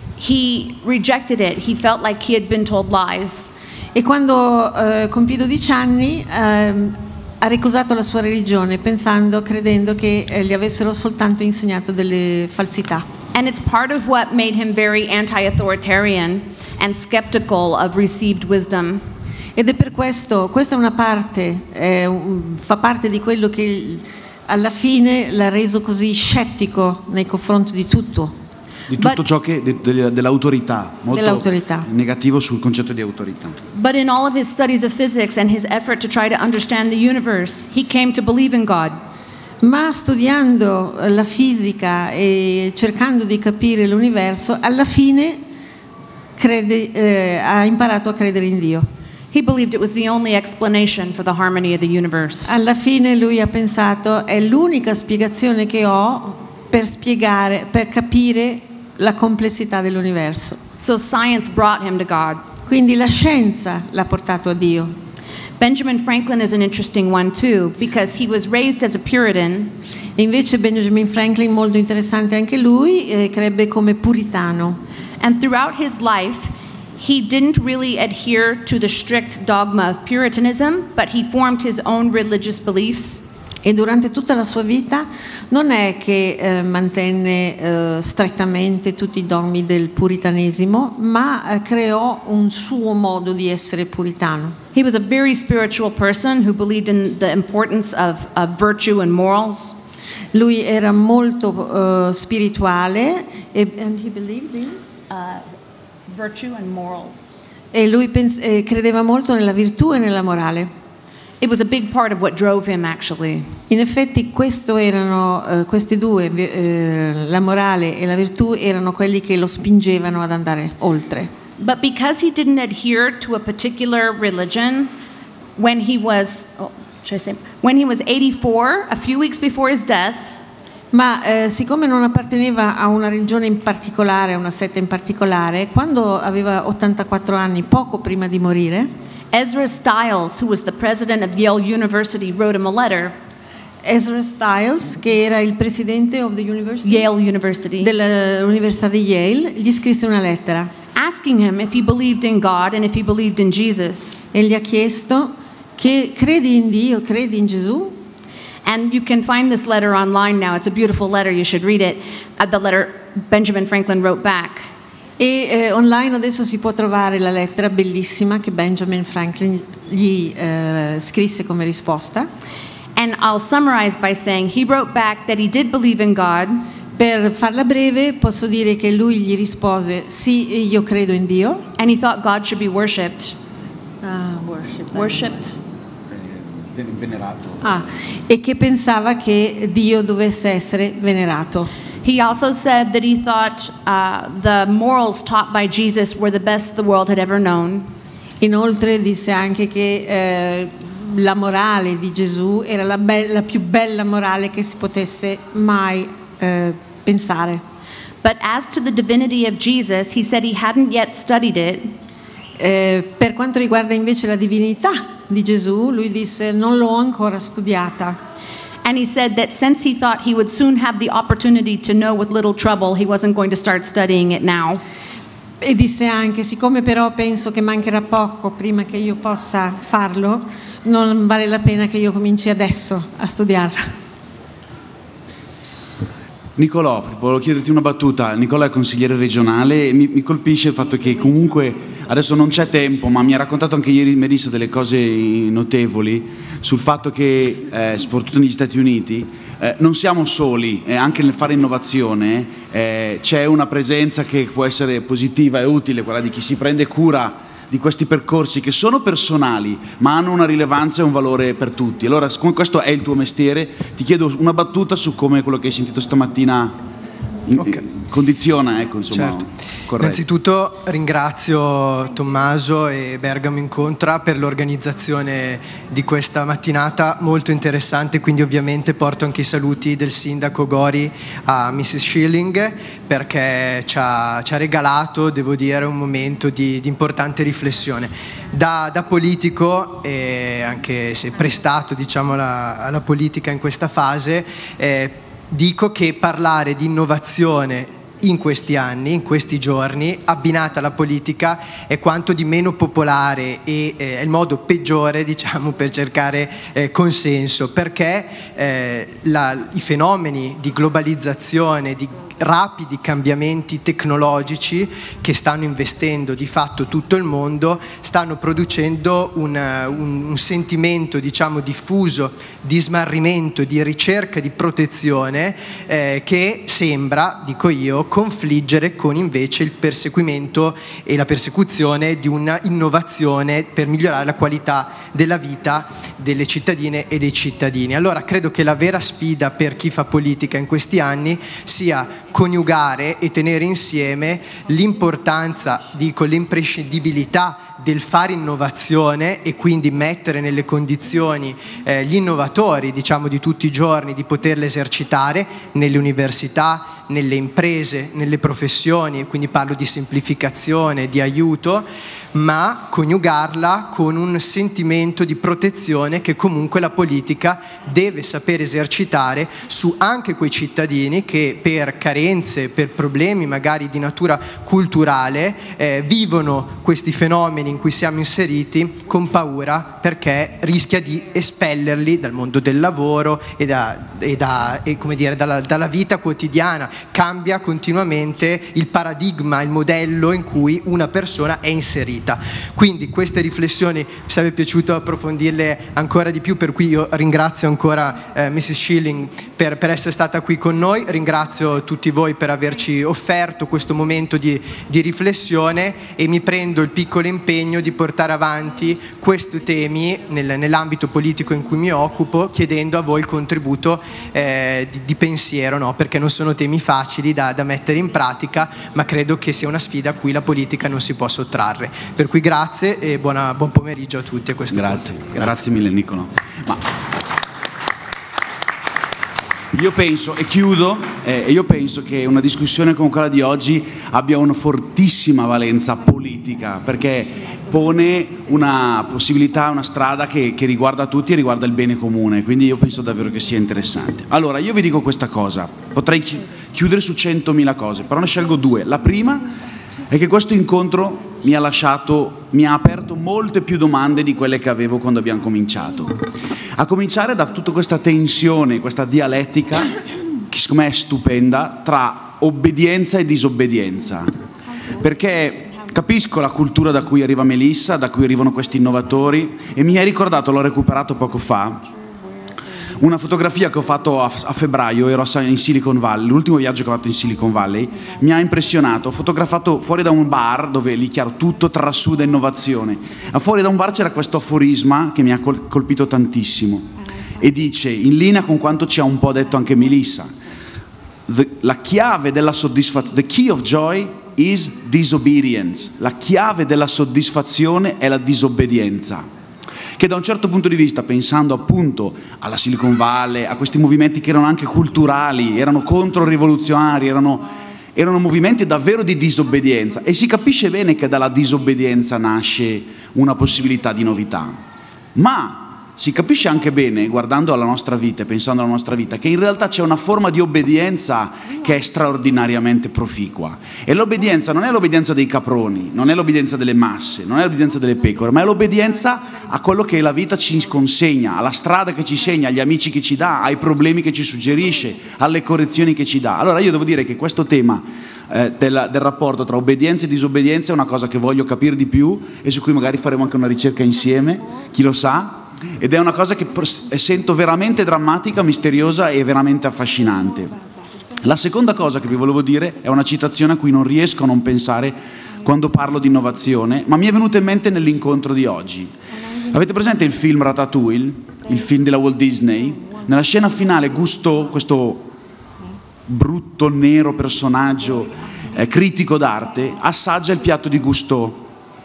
S4: he rejected it. He felt like he had been told lies.
S3: E quando eh, compì dodici anni eh, ha ricusato la sua religione pensando, credendo che eh, gli avessero soltanto insegnato delle falsità.
S4: And it's part of what made him very anti-authoritarian and skeptical of received wisdom.
S3: Ed è per questo, questa è una parte, eh, fa parte di quello che alla fine l'ha reso così scettico nei confronti di tutto.
S1: Di tutto
S4: But,
S1: ciò che de, de, dell'autorità, molto
S3: dell'autorità.
S1: negativo sul concetto di autorità.
S4: But in all of his studies of physics and his effort to try to understand the universe, he came to believe in God.
S3: Ma studiando la fisica e cercando di capire l'universo, alla fine crede, eh, ha imparato a credere in Dio.
S4: He believed it was the only explanation for the harmony of the universe.
S3: Alla fine lui ha pensato, è l'unica spiegazione che ho per spiegare, per capire la complessità dell'universo.
S4: So science brought him to God.
S3: Quindi la scienza l'ha portato a Dio.
S4: Benjamin Franklin is an interesting one too, because he was raised as a Puritan.
S3: E invece Benjamin Franklin, molto interessante anche lui, eh, crebbe come puritano.
S4: And throughout his life, he didn't really adhere to the strict dogma of Puritanism, but he formed his own religious beliefs.
S3: E durante tutta la sua vita non è che eh, mantenne eh, strettamente tutti i dogmi del puritanesimo, ma eh, creò un suo modo di essere puritano.
S4: He was a very spiritual person who believed in the importance of, of virtue and morals.
S3: Lui era molto uh, spirituale e, and he believed in?
S4: Uh, virtue and morals.
S3: E lui pens- eh, credeva molto nella virtù e nella morale.
S4: It was a big part of what drove him, actually.
S3: In effetti questo erano, uh, questi due, uh, la morale e la virtù, erano quelli che lo spingevano ad andare oltre.
S4: But because he didn't adhere to a particular religion, when he was, oh, should I say, when he was eighty-four, a few weeks before his death,
S3: Ma eh, siccome non apparteneva a una religione in particolare, a una setta in particolare, quando aveva ottantaquattro anni, poco prima di morire,
S4: Ezra Stiles, who was the president of Yale University, wrote him a letter.
S3: Ezra Stiles, che era il presidente of the university,
S4: Yale University,
S3: dell'Università di Yale, gli scrisse una lettera
S4: asking him if he believed in God and if he believed in Jesus.
S3: e gli ha chiesto che credi in Dio, credi in Gesù?
S4: And you can find this letter online now. It's a beautiful letter. You should read it. Uh, the letter Benjamin Franklin wrote back.
S3: E eh, online adesso si può trovare la lettera bellissima che Benjamin Franklin gli eh, scrisse come risposta.
S4: And I'll summarize by saying he wrote back that he did believe in God.
S3: Per farla breve posso dire che lui gli rispose sì, io credo in Dio.
S4: And he thought God should be worshipped.
S3: Ah, worship.
S4: Worshipped.
S1: Venerato.
S3: Ah, e che pensava che Dio dovesse essere venerato.
S4: He also said that he thought uh, the morals taught by Jesus were the best the world had ever known.
S3: Inoltre disse anche che eh, la morale di Gesù era la, be- la più bella morale che si potesse mai eh, pensare.
S4: But as to the divinity of Jesus, he said he hadn't yet studied it.
S3: Eh, per quanto riguarda invece la divinità di Gesù, lui disse non l'ho ancora studiata.
S4: And he said that since he thought he would soon have the opportunity to know with little trouble, he wasn't going to start studying it now.
S3: E disse anche, siccome però penso che mancherà poco prima che io possa farlo, non vale la pena che io cominci adesso a studiarla.
S1: Nicolò, volevo chiederti una battuta. Nicolò è consigliere regionale e mi, mi colpisce il fatto che comunque adesso non c'è tempo, ma mi ha raccontato anche ieri Melissa delle cose notevoli sul fatto che, eh, soprattutto negli Stati Uniti, eh, non siamo soli, eh, anche nel fare innovazione eh, c'è una presenza che può essere positiva e utile, quella di chi si prende cura di questi percorsi che sono personali ma hanno una rilevanza e un valore per tutti. Allora, siccome questo è il tuo mestiere, ti chiedo una battuta su come quello che hai sentito stamattina in, okay. condiziona, ecco, insomma,
S8: certo.
S1: Corretto.
S8: Innanzitutto ringrazio Tommaso e Bergamo Incontra per l'organizzazione di questa mattinata molto interessante, quindi ovviamente porto anche i saluti del sindaco Gori a missus Schilling, perché ci ha, ci ha regalato, devo dire, un momento di, di importante riflessione. Da, da politico, e anche se prestato, diciamo, alla, alla politica in questa fase, eh, dico che parlare di innovazione in questi anni, in questi giorni, abbinata alla politica, è quanto di meno popolare e eh, è il modo peggiore, diciamo, per cercare eh, consenso, perché eh, la, i fenomeni di globalizzazione, di rapidi cambiamenti tecnologici che stanno investendo di fatto tutto il mondo, stanno producendo un, un, un sentimento, diciamo, diffuso di smarrimento, di ricerca di protezione eh, che sembra, dico io, confliggere con invece il perseguimento e la persecuzione di una innovazione per migliorare la qualità della vita delle cittadine e dei cittadini. Allora credo che la vera sfida per chi fa politica in questi anni sia coniugare e tenere insieme l'importanza, dico l'imprescindibilità del fare innovazione e quindi mettere nelle condizioni eh, gli innovatori, diciamo, di tutti i giorni di poterle esercitare nelle università, nelle imprese, nelle professioni, quindi parlo di semplificazione, di aiuto, ma coniugarla con un sentimento di protezione che comunque la politica deve saper esercitare su anche quei cittadini che per carenze, per problemi magari di natura culturale eh, vivono questi fenomeni in cui siamo inseriti con paura, perché rischia di espellerli dal mondo del lavoro e, da, e, da, e come dire, dalla, dalla vita quotidiana. Cambia continuamente il paradigma, il modello in cui una persona è inserita. Quindi queste riflessioni mi sarebbe piaciuto approfondirle ancora di più, per cui io ringrazio ancora eh, missus Schilling per, per essere stata qui con noi, ringrazio tutti voi per averci offerto questo momento di, di riflessione e mi prendo il piccolo impegno di portare avanti questi temi nel, nell'ambito politico in cui mi occupo, chiedendo a voi il contributo eh, di, di pensiero, no? Perché non sono temi facili da, da mettere in pratica, ma credo che sia una sfida a cui la politica non si può sottrarre. Per cui grazie e buona, buon pomeriggio a tutti. A questo
S1: grazie.
S8: Grazie.
S1: Grazie mille Nicolò. Ma io penso, e chiudo, eh, io penso che una discussione come quella di oggi abbia una fortissima valenza politica, perché pone una possibilità, una strada che, che riguarda tutti e riguarda il bene comune, quindi io penso davvero che sia interessante. Allora, io vi dico questa cosa, potrei chiudere su centomila cose, però ne scelgo due. La prima è che questo incontro mi ha lasciato, mi ha aperto molte più domande di quelle che avevo quando abbiamo cominciato. A cominciare da tutta questa tensione, questa dialettica, che secondo me è stupenda, tra obbedienza e disobbedienza. Perché capisco la cultura da cui arriva Melissa, da cui arrivano questi innovatori, e mi hai ricordato, l'ho recuperato poco fa, Una fotografia che ho fatto a, a febbraio, ero in Silicon Valley, l'ultimo viaggio che ho fatto in Silicon Valley, mi ha impressionato. Ho fotografato fuori da un bar, dove lì chiaro tutto trasuda innovazione. A fuori da un bar c'era questo aforisma che mi ha col- colpito tantissimo e dice, in linea con quanto ci ha un po' detto anche Melissa, the, la chiave della soddisfazione, the key of joy is disobedience, la chiave della soddisfazione è la disobbedienza. Che da un certo punto di vista, pensando appunto alla Silicon Valley, a questi movimenti che erano anche culturali, erano controrivoluzionari, erano, erano movimenti davvero di disobbedienza, e si capisce bene che dalla disobbedienza nasce una possibilità di novità. Ma si capisce anche bene, guardando alla nostra vita e pensando alla nostra vita, che in realtà c'è una forma di obbedienza che è straordinariamente proficua. E l'obbedienza non è l'obbedienza dei caproni, non è l'obbedienza delle masse, non è l'obbedienza delle pecore, ma è l'obbedienza a quello che la vita ci consegna, alla strada che ci segna, agli amici che ci dà, ai problemi che ci suggerisce, alle correzioni che ci dà. Allora io devo dire che questo tema eh, del, del rapporto tra obbedienza e disobbedienza è una cosa che voglio capire di più e su cui magari faremo anche una ricerca insieme, chi lo sa. Ed è una cosa che sento veramente drammatica, misteriosa e veramente affascinante. La seconda cosa che vi volevo dire è una citazione a cui non riesco a non pensare quando parlo di innovazione, ma mi è venuta in mente nell'incontro di oggi. Avete presente il film Ratatouille, il film della Walt Disney? Nella scena finale Gusteau, questo brutto nero personaggio eh, critico d'arte, assaggia il piatto di Gusteau,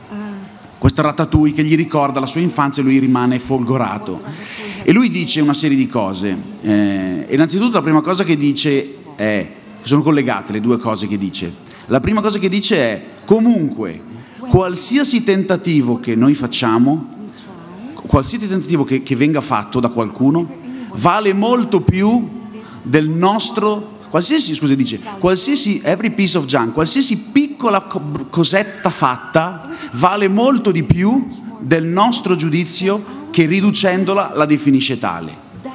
S1: questo Ratatouille che gli ricorda la sua infanzia, e lui rimane folgorato. E lui dice una serie di cose. Eh, innanzitutto la prima cosa che dice è, sono collegate le due cose che dice. La prima cosa che dice è, comunque, qualsiasi tentativo che noi facciamo, qualsiasi tentativo che, che venga fatto da qualcuno, vale molto più del nostro... Qualsiasi, scusa, dice, qualsiasi every piece of junk, qualsiasi piccola cosetta fatta vale molto di più del nostro giudizio che riducendola la definisce tale.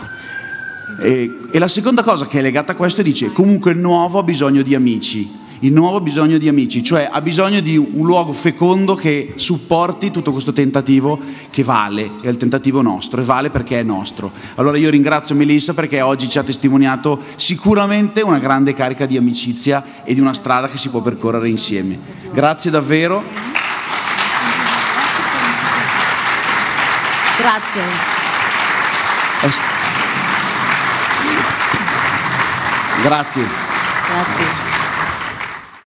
S1: E, e la seconda cosa che è legata a questo dice, comunque il nuovo ha bisogno di amici, il nuovo ha bisogno di amici, cioè ha bisogno di un luogo fecondo che supporti tutto questo tentativo che vale, è il tentativo nostro, e vale perché è nostro. Allora io ringrazio Melissa perché oggi ci ha testimoniato sicuramente una grande carica di amicizia e di una strada che si può percorrere insieme. Grazie davvero.
S9: Grazie.
S1: Grazie.
S9: Grazie.